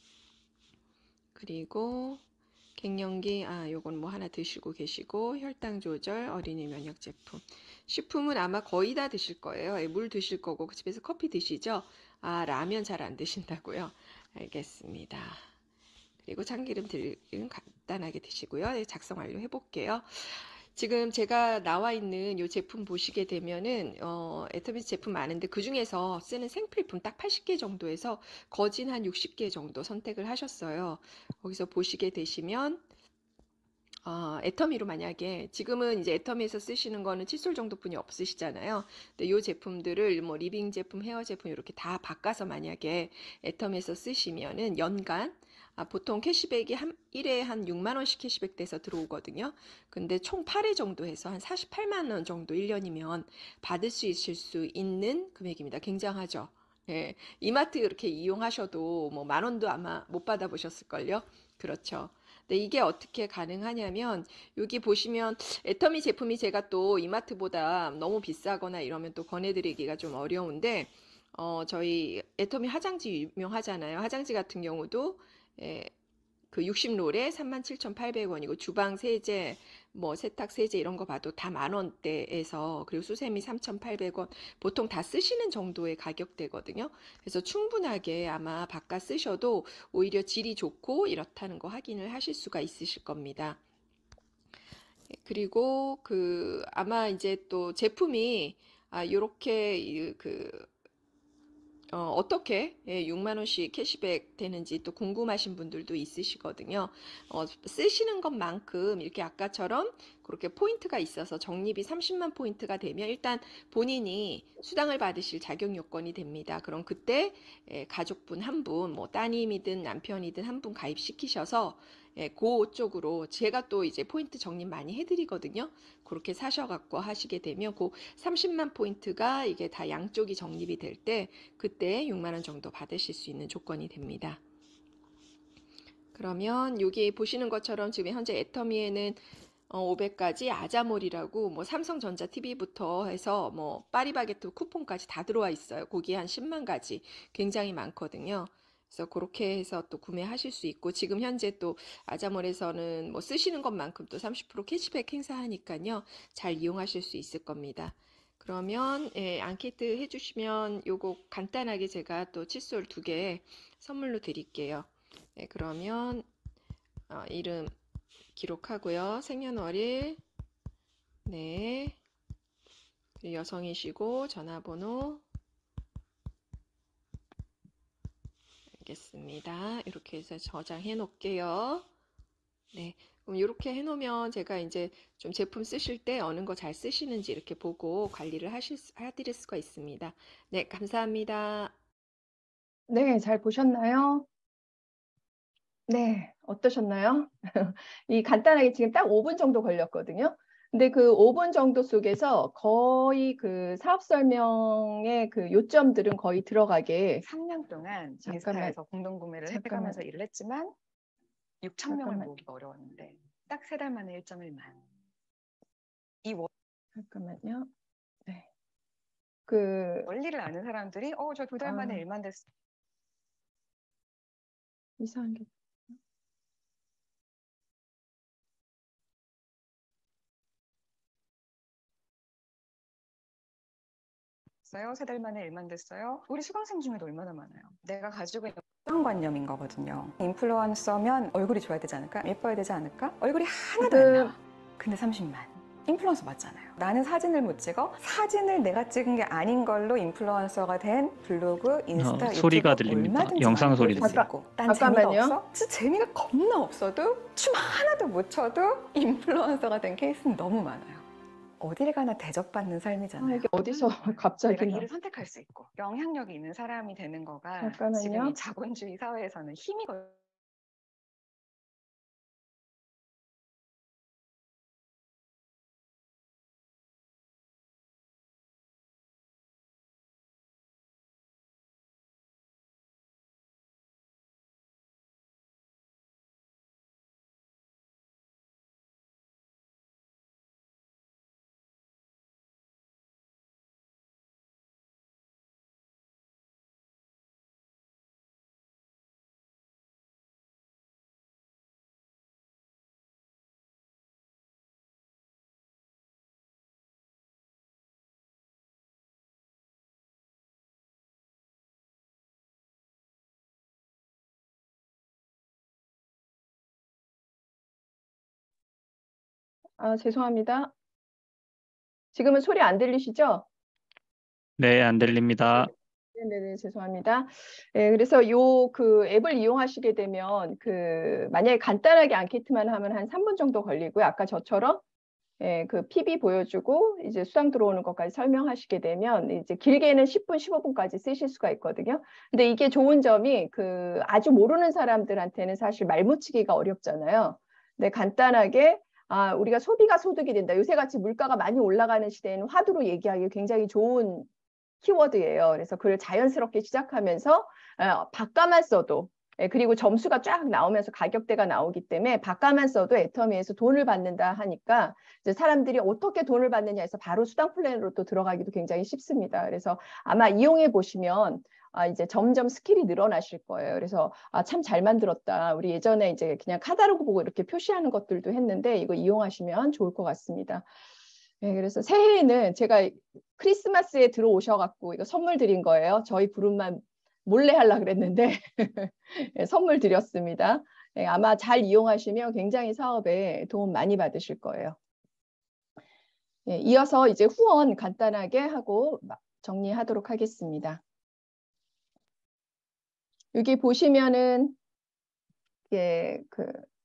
그리고 갱년기 아 요건 뭐 하나 드시고 계시고 혈당 조절 어린이 면역 제품 식품은 아마 거의 다 드실 거예요. 예, 물 드실 거고 그 집에서 커피 드시죠? 아 라면 잘 안 드신다고요? 알겠습니다. 그리고 참기름 들은 간단하게 드시고요. 네, 작성 완료 해볼게요. 지금 제가 나와 있는 이 제품 보시게 되면은 어, 애터미 제품 많은데 그 중에서 쓰는 생필품 딱 팔십 개 정도에서 거진 한 육십 개 정도 선택을 하셨어요. 거기서 보시게 되시면 어, 애터미로 만약에 지금은 이제 애터미에서 쓰시는 거는 칫솔 정도뿐이 없으시잖아요. 근데 이 제품들을 뭐 리빙 제품, 헤어 제품 이렇게 다 바꿔서 만약에 애터미에서 쓰시면은 연간 아, 보통 캐시백이 한 일 회에 한 육만 원씩 캐시백 돼서 들어오거든요. 근데 총 팔 회 정도 해서 한 사십팔만 원 정도 일 년이면 받을 수 있을 수 있는 금액입니다. 굉장하죠. 예, 이마트 이렇게 이용하셔도 뭐 만 원도 아마 못 받아보셨을걸요. 그렇죠. 근데 이게 어떻게 가능하냐면 여기 보시면 애터미 제품이 제가 또 이마트보다 너무 비싸거나 이러면 또 권해드리기가 좀 어려운데 어, 저희 애터미 화장지 유명하잖아요. 화장지 같은 경우도 예, 그 육십 롤에 삼만 칠천팔백 원이고 주방 세제, 뭐 세탁 세제 이런 거 봐도 다 만 원대에서 그리고 수세미 삼천팔백 원 보통 다 쓰시는 정도의 가격대거든요. 그래서 충분하게 아마 바깥 쓰셔도 오히려 질이 좋고 이렇다는 거 확인을 하실 수가 있으실 겁니다. 그리고 그 아마 이제 또 제품이 아 요렇게 그 어, 어떻게 예, 육만 원씩 캐시백 되는지 또 궁금하신 분들도 있으시거든요. 어, 쓰시는 것만큼 이렇게 아까처럼 그렇게 포인트가 있어서 적립이 삼십만 포인트가 되면 일단 본인이 수당을 받으실 자격 요건이 됩니다. 그럼 그때 예, 가족분 한 분, 뭐 따님이든 남편이든 한 분 가입시키셔서 예, 그쪽으로 제가 또 이제 포인트 적립 많이 해드리거든요. 그렇게 사셔갖고 하시게 되면 그 삼십만 포인트가 이게 다 양쪽이 적립이 될 때 그때 육만 원 정도 받으실 수 있는 조건이 됩니다. 그러면 여기 보시는 것처럼 지금 현재 애터미에는 오백 가지 아자몰이라고 뭐 삼성전자 티비부터 해서 뭐 파리바게트 쿠폰까지 다 들어와 있어요. 거기에 한 십만 가지 굉장히 많거든요. 그래서 그렇게 해서 또 구매하실 수 있고 지금 현재 또 아자몰에서는 뭐 쓰시는 것만큼 또 삼십 퍼센트 캐시백 행사하니까요. 잘 이용하실 수 있을 겁니다. 그러면 예, 앙케이트 해주시면 요거 간단하게 제가 또 칫솔 두 개 선물로 드릴게요. 네, 그러면 어, 이름 기록하고요. 생년월일, 네, 여성이시고 전화번호, 알겠습니다. 이렇게 해서 저장해 놓을게요. 네, 그럼 이렇게 해 놓으면 제가 이제 좀 제품 쓰실 때 어느 거 잘 쓰시는지 이렇게 보고 관리를 하실 수, 해드릴 수가 있습니다. 네, 감사합니다. 네, 잘 보셨나요? 네, 어떠셨나요? 이 간단하게 지금 딱 오 분 정도 걸렸거든요. 근데 그 오 분 정도 속에서 거의 그 사업 설명의 그 요점들은 거의 들어가게 삼 년 동안 잠깐만, 인스타에서 공동구매를 잠깐만. 해가면서 일을 했지만 육천 명을 잠깐만. 모으기가 어려웠는데 딱 세 달 만에 일 점 일만. 이 원- 잠깐만요. 네. 그 원리를 아는 사람들이 어, 저 두 달 만에 아. 일만 됐어. 이상한 게 세 달 만에 일만 됐어요. 우리 수강생 중에도 얼마나 많아요. 내가 가지고 있는 고정관념인 거거든요. 인플루언서면 얼굴이 좋아야 되지 않을까? 예뻐야 되지 않을까? 얼굴이 하나도 안 그 나와. 근데 삼십만. 인플루언서 맞잖아요. 나는 사진을 못 찍어. 사진을 내가 찍은 게 아닌 걸로 인플루언서가 된 블로그, 인스타, 어, 소리가 유튜브 들립니다. 얼마든지 영상 많이 소리 보여줄 수 들립니다. 있고. 난 잠깐만요. 재미가 없어? 진짜 재미가 겁나 없어도 춤 하나도 못 춰도 인플루언서가 된 케이스는 너무 많아요. 어딜 가나 대접받는 아, 삶이잖아요. 이게 어디서 갑자기 내가 나 일을 선택할 수 있고 영향력이 있는 사람이 되는 거가 지금 잠깐만요. 이 자본주의 사회에서는 힘이 아, 죄송합니다. 지금은 소리 안 들리시죠? 네, 안 들립니다. 네네네, 죄송합니다. 예, 그래서 요 그 앱을 이용하시게 되면 그 만약에 간단하게 앙케이트만 하면 한 삼 분 정도 걸리고요. 아까 저처럼 예, 그 피비 보여주고 이제 수당 들어오는 것까지 설명하시게 되면 이제 길게는 십 분, 십오 분까지 쓰실 수가 있거든요. 근데 이게 좋은 점이 그 아주 모르는 사람들한테는 사실 말묻히기가 어렵잖아요. 근데 간단하게 아, 우리가 소비가 소득이 된다. 요새같이 물가가 많이 올라가는 시대에는 화두로 얘기하기 굉장히 좋은 키워드예요. 그래서 그걸 자연스럽게 시작하면서 어, 바가만 써도 예, 그리고 점수가 쫙 나오면서 가격대가 나오기 때문에 바가만 써도 애터미에서 돈을 받는다 하니까 이제 사람들이 어떻게 돈을 받느냐 해서 바로 수당 플랜으로 또 들어가기도 굉장히 쉽습니다. 그래서 아마 이용해 보시면 아, 이제 점점 스킬이 늘어나실 거예요. 그래서 아, 참 잘 만들었다. 우리 예전에 이제 그냥 카탈로그 보고 이렇게 표시하는 것들도 했는데 이거 이용하시면 좋을 것 같습니다. 네, 그래서 새해에는 제가 크리스마스에 들어오셔갖고 이거 선물 드린 거예요. 저희 그룹만 몰래 하려고 그랬는데 네, 선물 드렸습니다. 네, 아마 잘 이용하시면 굉장히 사업에 도움 많이 받으실 거예요. 네, 이어서 이제 후원 간단하게 하고 정리하도록 하겠습니다. 여기 보시면은 예, 그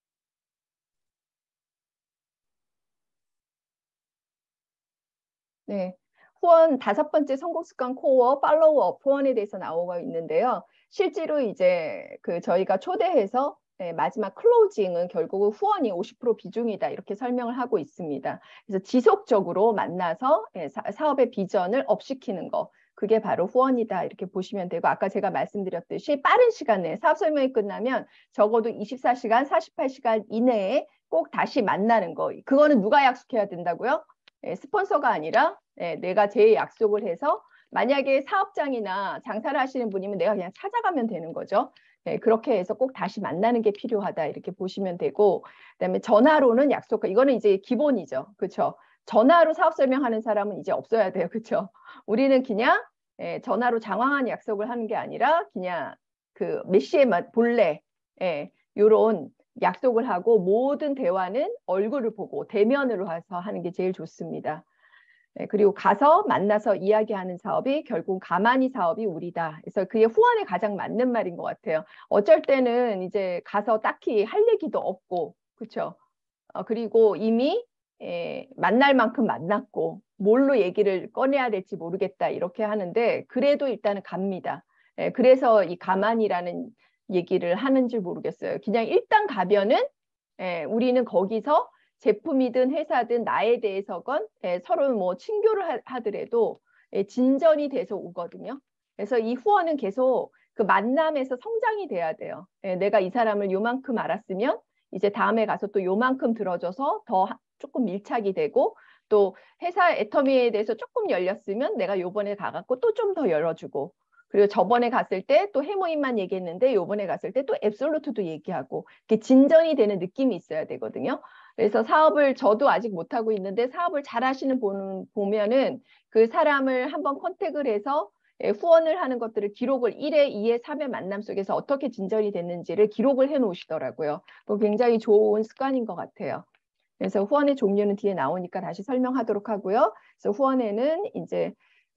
네, 후원 다섯 번째 성공 습관 코어 팔로우업 후원에 대해서 나오고 있는데요. 실제로 이제 그 저희가 초대해서 네, 마지막 클로징은 결국은 후원이 오십 퍼센트 비중이다 이렇게 설명을 하고 있습니다. 그래서 지속적으로 만나서 예, 사, 사업의 비전을 업시키는 거 그게 바로 후원이다 이렇게 보시면 되고 아까 제가 말씀드렸듯이 빠른 시간 내에 사업 설명이 끝나면 적어도 이십사 시간, 사십팔 시간 이내에 꼭 다시 만나는 거 그거는 누가 약속해야 된다고요? 예, 스폰서가 아니라 예, 내가 제 약속을 해서 만약에 사업장이나 장사를 하시는 분이면 내가 그냥 찾아가면 되는 거죠. 예, 그렇게 해서 꼭 다시 만나는 게 필요하다 이렇게 보시면 되고 그다음에 전화로는 약속 이거는 이제 기본이죠. 그렇죠? 전화로 사업 설명하는 사람은 이제 없어야 돼요. 그렇죠? 우리는 그냥 예, 전화로 장황한 약속을 하는 게 아니라 그냥 그 메시에만 본래 예, 요런 약속을 하고 모든 대화는 얼굴을 보고 대면으로 해서 하는 게 제일 좋습니다. 네, 그리고 가서 만나서 이야기하는 사업이 결국 가만히 사업이 우리다. 그래서 그게 후원에 가장 맞는 말인 것 같아요. 어쩔 때는 이제 가서 딱히 할 얘기도 없고, 그렇죠? 어, 그리고 이미 예, 만날 만큼 만났고 뭘로 얘기를 꺼내야 될지 모르겠다 이렇게 하는데 그래도 일단은 갑니다. 예, 그래서 이 가만이라는 얘기를 하는 줄 모르겠어요. 그냥 일단 가면은 예, 우리는 거기서 제품이든 회사든 나에 대해서건 예, 서로 뭐 친교를 하, 하더라도 예, 진전이 돼서 오거든요. 그래서 이 후원은 계속 그 만남에서 성장이 돼야 돼요. 예, 내가 이 사람을 요만큼 알았으면 이제 다음에 가서 또 요만큼 들어줘서 더 조금 밀착이 되고 또 회사 애터미에 대해서 조금 열렸으면 내가 요번에 가갖고 또 좀 더 열어주고 그리고 저번에 갔을 때 또 해모임만 얘기했는데 요번에 갔을 때 또 앱솔루트도 얘기하고 이렇게 진전이 되는 느낌이 있어야 되거든요. 그래서 사업을 저도 아직 못하고 있는데 사업을 잘 하시는 분 보면은 그 사람을 한번 컨택을 해서 후원을 하는 것들을 기록을 일회, 이회, 삼회 만남 속에서 어떻게 진전이 됐는지를 기록을 해 놓으시더라고요. 굉장히 좋은 습관인 것 같아요. 그래서 후원의 종류는 뒤에 나오니까 다시 설명하도록 하고요. 그래서 후원에는 이제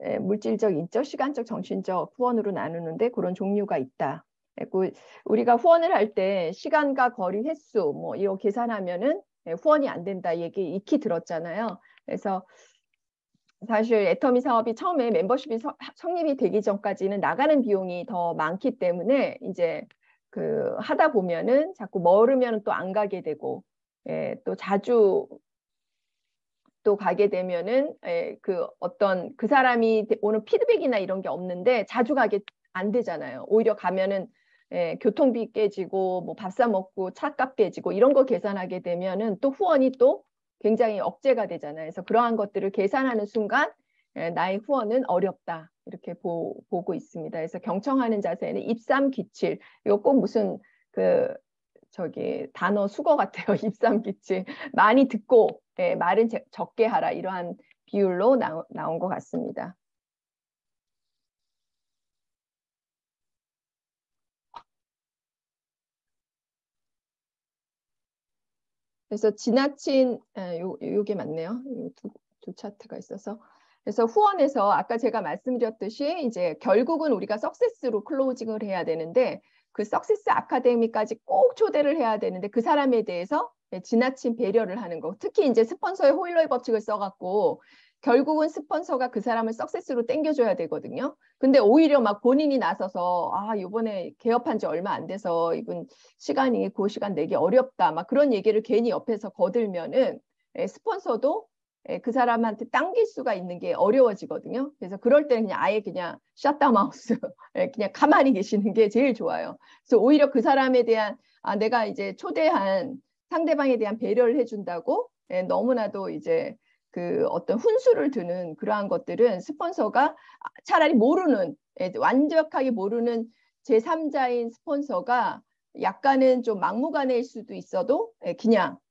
물질적, 인적, 시간적, 정신적 후원으로 나누는데 그런 종류가 있다. 우리가 후원을 할 때 시간과 거리, 횟수 뭐 이거 계산하면은 후원이 안 된다 얘기 익히 들었잖아요. 그래서 사실 애터미 사업이 처음에 멤버십이 서, 성립이 되기 전까지는 나가는 비용이 더 많기 때문에 이제 그 하다 보면은 자꾸 멀으면 또 안 가게 되고 예, 또 자주 또 가게 되면은 예, 그 어떤 그 사람이 오는 피드백이나 이런 게 없는데 자주 가게 안 되잖아요. 오히려 가면은 예, 교통비 깨지고 뭐 밥 사 먹고 차값 깨지고 이런 거 계산하게 되면은 또 후원이 또 굉장히 억제가 되잖아요. 그래서 그러한 것들을 계산하는 순간 예, 나의 후원은 어렵다 이렇게 보, 보고 있습니다. 그래서 경청하는 자세는 입삼귀칠 이거 꼭 무슨 그 저기 단어 수거 같아요. 입삼귀칠 많이 듣고 예, 말은 제, 적게 하라 이러한 비율로 나, 나온 것 같습니다. 그래서 지나친 아, 요 요게 맞네요. 두, 두 차트가 있어서. 그래서 후원에서 아까 제가 말씀드렸듯이 이제 결국은 우리가 석세스로 클로징을 해야 되는데 그 석세스 아카데미까지 꼭 초대를 해야 되는데 그 사람에 대해서 지나친 배려를 하는 거. 특히 이제 스폰서의 호일러의 법칙을 써갖고 결국은 스폰서가 그 사람을 석세스로 땡겨줘야 되거든요. 근데 오히려 막 본인이 나서서 아 이번에 개업한 지 얼마 안 돼서 이분 시간이 그 시간 내기 어렵다 막 그런 얘기를 괜히 옆에서 거들면은 에, 스폰서도 에, 그 사람한테 당길 수가 있는 게 어려워지거든요. 그래서 그럴 때는 그냥 아예 그냥 셧다운 마우스 그냥 가만히 계시는 게 제일 좋아요. 그래서 오히려 그 사람에 대한 아 내가 이제 초대한 상대방에 대한 배려를 해준다고 에, 너무나도 이제 그 어떤 훈수를 두는 그러한 것들은 스폰서가 차라리 모르는 완벽하게 모르는 제삼자인 스폰서가 약간은 좀 막무가내일 수도 있어도 그냥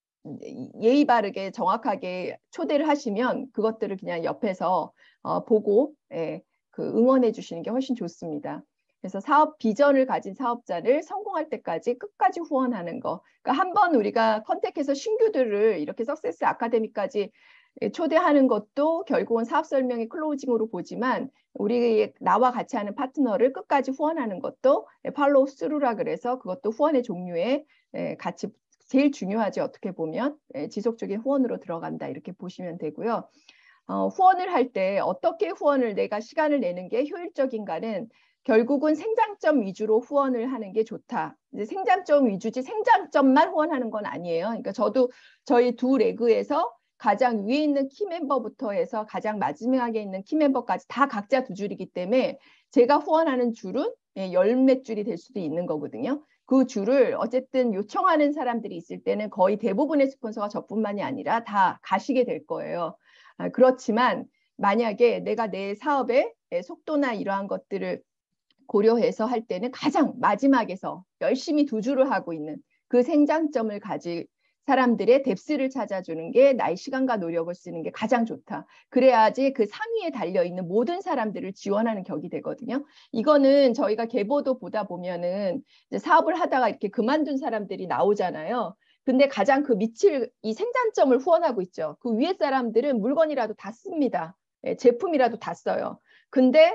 예의 바르게 정확하게 초대를 하시면 그것들을 그냥 옆에서 어, 보고 예, 그 응원해 주시는 게 훨씬 좋습니다. 그래서 사업 비전을 가진 사업자를 성공할 때까지 끝까지 후원하는 거. 그러니까 한번 우리가 컨택해서 신규들을 이렇게 석세스 아카데미까지 초대하는 것도 결국은 사업 설명의 클로징으로 보지만 우리 나와 같이 하는 파트너를 끝까지 후원하는 것도 팔로우 스루라 그래서 그것도 후원의 종류에 같이 제일 중요하지 어떻게 보면 지속적인 후원으로 들어간다 이렇게 보시면 되고요. 어, 후원을 할 때 어떻게 후원을 내가 시간을 내는 게 효율적인가는 결국은 생장점 위주로 후원을 하는 게 좋다. 이제 생장점 위주지 생장점만 후원하는 건 아니에요. 그러니까 저도 저희 두 레그에서 가장 위에 있는 키 멤버부터 해서 가장 마지막에 있는 키 멤버까지 다 각자 두 줄이기 때문에 제가 후원하는 줄은 열 몇 줄이 될 수도 있는 거거든요. 그 줄을 어쨌든 요청하는 사람들이 있을 때는 거의 대부분의 스폰서가 저뿐만이 아니라 다 가시게 될 거예요. 아, 그렇지만 만약에 내가 내 사업의 속도나 이러한 것들을 고려해서 할 때는 가장 마지막에서 열심히 두 줄을 하고 있는 그 생장점을 가진 사람들의 뎁스를 찾아주는 게 나의 시간과 노력을 쓰는 게 가장 좋다. 그래야지 그 상위에 달려있는 모든 사람들을 지원하는 격이 되거든요. 이거는 저희가 계보도 보다 보면은 이제 사업을 하다가 이렇게 그만둔 사람들이 나오잖아요. 근데 가장 그 밑을 이 생산점을 후원하고 있죠. 그 위에 사람들은 물건이라도 다 씁니다. 예, 제품이라도 다 써요. 근데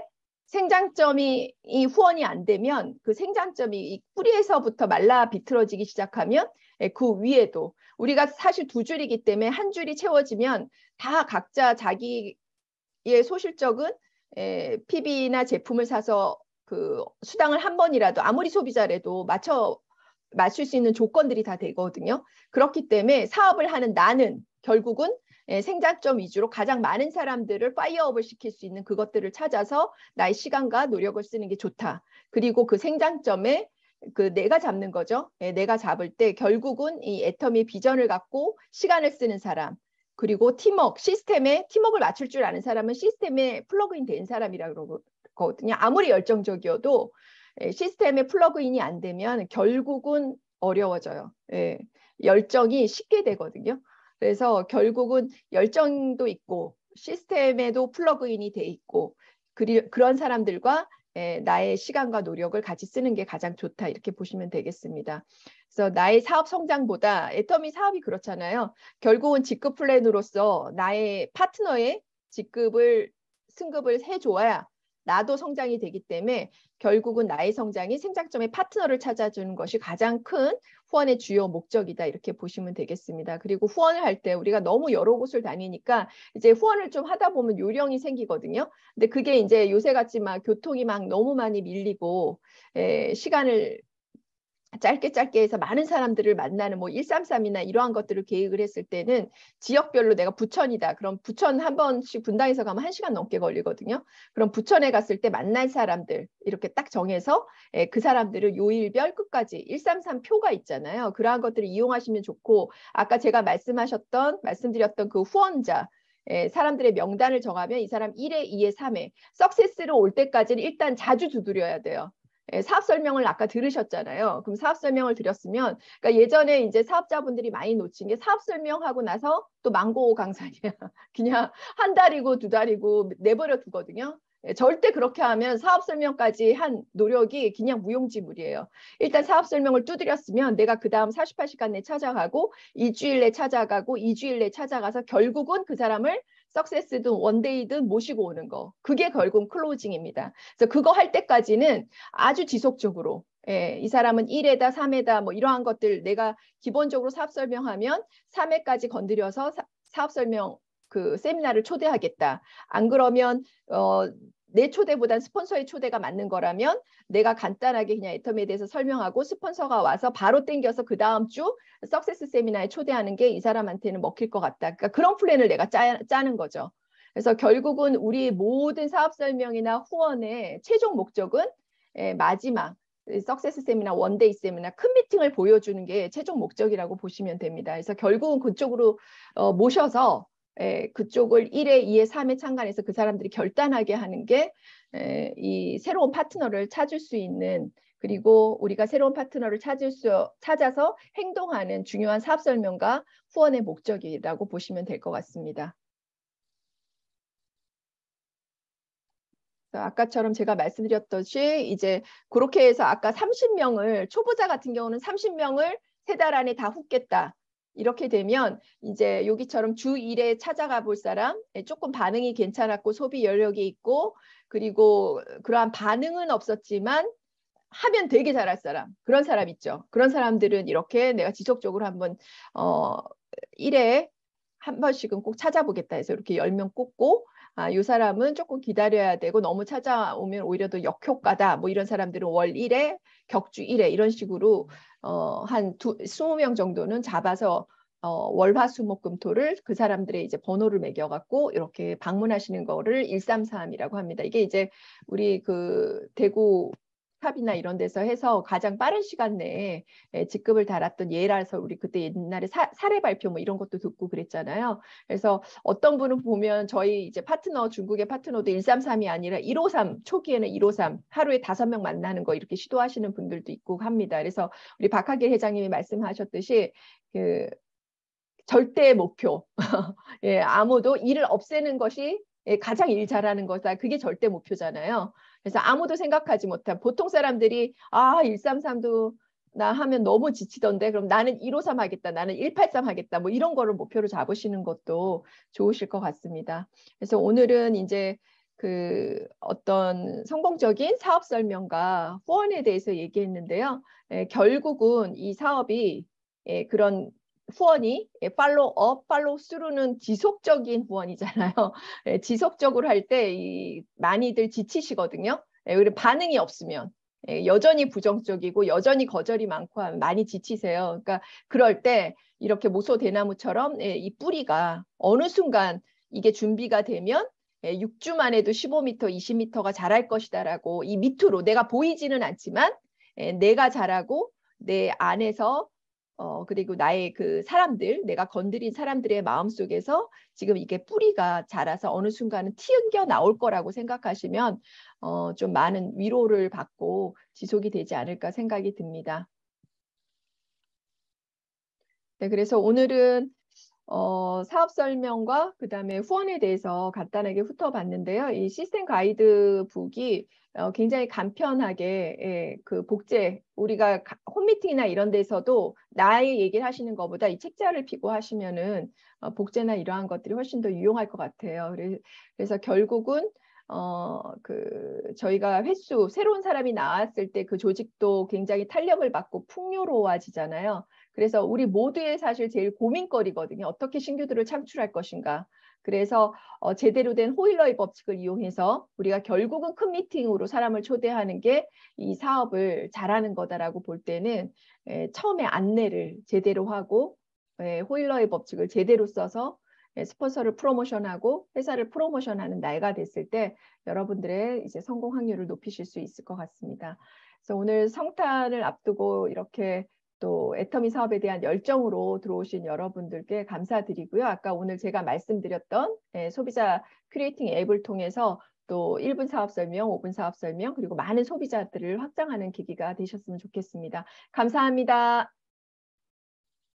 생장점이 이 후원이 안 되면 그 생장점이 이 뿌리에서부터 말라 비틀어지기 시작하면 그 위에도 우리가 사실 두 줄이기 때문에 한 줄이 채워지면 다 각자 자기의 소실적은 피비나 제품을 사서 그 수당을 한 번이라도 아무리 소비자라도 맞춰 맞출 수 있는 조건들이 다 되거든요. 그렇기 때문에 사업을 하는 나는 결국은 생장점 위주로 가장 많은 사람들을 파이어업을 시킬 수 있는 그것들을 찾아서 나의 시간과 노력을 쓰는 게 좋다. 그리고 그 생장점에 그 내가 잡는 거죠. 내가 잡을 때 결국은 이 애터미 비전을 갖고 시간을 쓰는 사람 그리고 팀워크, 시스템에 팀워크를 맞출 줄 아는 사람은 시스템에 플러그인 된 사람이라고 그러거든요. 아무리 열정적이어도 시스템에 플러그인이 안 되면 결국은 어려워져요. 예, 열정이 식게 되거든요. 그래서 결국은 열정도 있고 시스템에도 플러그인이 돼 있고 그리, 그런 사람들과 에, 나의 시간과 노력을 같이 쓰는 게 가장 좋다 이렇게 보시면 되겠습니다. 그래서 나의 사업 성장보다 애터미 사업이 그렇잖아요. 결국은 직급 플랜으로서 나의 파트너의 직급을 승급을 해줘야 나도 성장이 되기 때문에 결국은 나의 성장이 생장점의 파트너를 찾아주는 것이 가장 큰 후원의 주요 목적이다 이렇게 보시면 되겠습니다. 그리고 후원을 할 때 우리가 너무 여러 곳을 다니니까 이제 후원을 좀 하다 보면 요령이 생기거든요. 근데 그게 이제 요새같이 막 교통이 막 너무 많이 밀리고 에, 시간을 짧게 짧게 해서 많은 사람들을 만나는 뭐 일삼삼이나 이러한 것들을 계획을 했을 때는 지역별로 내가 부천이다. 그럼 부천 한 번씩 분당에서 가면 한 시간 넘게 걸리거든요. 그럼 부천에 갔을 때 만날 사람들 이렇게 딱 정해서 에, 그 사람들을 요일별 끝까지 일삼삼 표가 있잖아요. 그러한 것들을 이용하시면 좋고 아까 제가 말씀하셨던 말씀드렸던 그 후원자 에, 사람들의 명단을 정하면 이 사람 일에 이에 삼에 석세스로 올 때까지는 일단 자주 두드려야 돼요. 사업 설명을 아까 들으셨잖아요. 그럼 사업 설명을 드렸으면, 그러니까 예전에 이제 사업자분들이 많이 놓친 게 사업 설명하고 나서 또 망고 강산이야. 그냥 한 달이고 두 달이고 내버려 두거든요. 절대 그렇게 하면 사업 설명까지 한 노력이 그냥 무용지물이에요. 일단 사업 설명을 두드렸으면 내가 그 다음 사십팔 시간 내 찾아가고 일주일 내 찾아가고 이주일 내 찾아가서 결국은 그 사람을 석세스든 원데이든 모시고 오는 거. 그게 결국 클로징입니다. 그래서 그거 할 때까지는 아주 지속적으로 예, 이 사람은 일 회다 삼 회다 뭐 이러한 것들 내가 기본적으로 사업 설명하면 삼 회까지 건드려서 사, 사업 설명 그 세미나를 초대하겠다. 안 그러면 어, 내 초대보단 스폰서의 초대가 맞는 거라면 내가 간단하게 그냥 애터미에 대해서 설명하고 스폰서가 와서 바로 땡겨서 그 다음 주 석세스 세미나에 초대하는 게 이 사람한테는 먹힐 것 같다. 그러니까 그런 플랜을 내가 짜, 짜는 거죠. 그래서 결국은 우리 모든 사업 설명이나 후원의 최종 목적은 예, 마지막 석세스 세미나, 원데이 세미나, 큰 미팅을 보여주는 게 최종 목적이라고 보시면 됩니다. 그래서 결국은 그쪽으로 어, 모셔서 에, 그쪽을 일 회, 이 회, 삼 회 참관해서 그 사람들이 결단하게 하는 게 이 새로운 파트너를 찾을 수 있는 그리고 우리가 새로운 파트너를 찾을 수, 찾아서 행동하는 중요한 사업 설명과 후원의 목적이라고 보시면 될 것 같습니다. 아까처럼 제가 말씀드렸듯이 이제 그렇게 해서 아까 삼십 명을 초보자 같은 경우는 삼십 명을 세 달 안에 다 훑겠다. 이렇게 되면 이제 여기처럼 주 일 회 찾아가 볼 사람, 조금 반응이 괜찮았고 소비 여력이 있고 그리고 그러한 반응은 없었지만 하면 되게 잘할 사람, 그런 사람 있죠. 그런 사람들은 이렇게 내가 지속적으로 한번 어, 일 회에 한 번씩은 꼭 찾아보겠다 해서 이렇게 열 명 꼽고 아, 이 사람은 조금 기다려야 되고 너무 찾아오면 오히려 더 역효과다. 뭐 이런 사람들은 월 일 회, 격주 일 회 이런 식으로 어, 한 두, 이십 명 정도는 잡아서 어, 월화수목금토를 그 사람들의 이제 번호를 매겨갖고 이렇게 방문하시는 거를 일삼삼이라고 합니다. 이게 이제 우리 그 대구 탑이나 이런 데서 해서 가장 빠른 시간 내에 직급을 달았던 예라서 우리 그때 옛날에 사, 사례 발표 뭐 이런 것도 듣고 그랬잖아요. 그래서 어떤 분은 보면 저희 이제 파트너 중국의 파트너도 일삼삼이 아니라 일오삼 초기에는 일오삼 하루에 다섯 명 만나는 거 이렇게 시도하시는 분들도 있고 합니다. 그래서 우리 박하길 회장님이 말씀하셨듯이 그 절대 목표 예, 아무도 일을 없애는 것이 가장 일 잘하는 거다. 그게 절대 목표잖아요. 그래서 아무도 생각하지 못한 보통 사람들이 아 일삼삼도 나 하면 너무 지치던데 그럼 나는 일오삼 하겠다. 나는 일팔삼 하겠다. 뭐 이런 거를 목표로 잡으시는 것도 좋으실 것 같습니다. 그래서 오늘은 이제 그 어떤 성공적인 사업 설명과 후원에 대해서 얘기했는데요. 예, 결국은 이 사업이 예, 그런 후원이 팔로우업, 팔로우스루는 지속적인 후원이잖아요. 예, 지속적으로 할 때 많이들 지치시거든요. 예, 그리고 반응이 없으면 예, 여전히 부정적이고 여전히 거절이 많고 하면 많이 지치세요. 그러니까 그럴 때 이렇게 모소대나무처럼 예, 이 뿌리가 어느 순간 이게 준비가 되면 예, 육 주 만에도 십오 미터, 이십 미터가 자랄 것이다라고 이 밑으로 내가 보이지는 않지만 예, 내가 자라고 내 안에서 어, 그리고 나의 그 사람들, 내가 건드린 사람들의 마음속에서 지금 이게 뿌리가 자라서 어느 순간은 튀겨 나올 거라고 생각하시면 어, 좀 많은 위로를 받고 지속이 되지 않을까 생각이 듭니다. 네, 그래서 오늘은 어, 사업 설명과 그 다음에 후원에 대해서 간단하게 훑어봤는데요. 이 시스템 가이드북이 어, 굉장히 간편하게 예, 그 복제 우리가 홈미팅이나 이런 데서도 나의 얘기를 하시는 것보다 이 책자를 피고 하시면은 어, 복제나 이러한 것들이 훨씬 더 유용할 것 같아요. 그래서, 그래서 결국은 어, 그 저희가 횟수 새로운 사람이 나왔을 때 그 조직도 굉장히 탄력을 받고 풍요로워지잖아요. 그래서 우리 모두의 사실 제일 고민거리거든요. 어떻게 신규들을 창출할 것인가. 그래서 어, 제대로 된 호일러의 법칙을 이용해서 우리가 결국은 큰 미팅으로 사람을 초대하는 게 이 사업을 잘하는 거다라고 볼 때는 에, 처음에 안내를 제대로 하고 에, 호일러의 법칙을 제대로 써서 에, 스폰서를 프로모션하고 회사를 프로모션하는 날가 됐을 때 여러분들의 이제 성공 확률을 높이실 수 있을 것 같습니다. 그래서 오늘 성탄을 앞두고 이렇게 또 애터미 사업에 대한 열정으로 들어오신 여러분들께 감사드리고요. 아까 오늘 제가 말씀드렸던 예, 소비자 크리에이팅 앱을 통해서 또 일 분 사업 설명, 오 분 사업 설명 그리고 많은 소비자들을 확장하는 계기가 되셨으면 좋겠습니다. 감사합니다.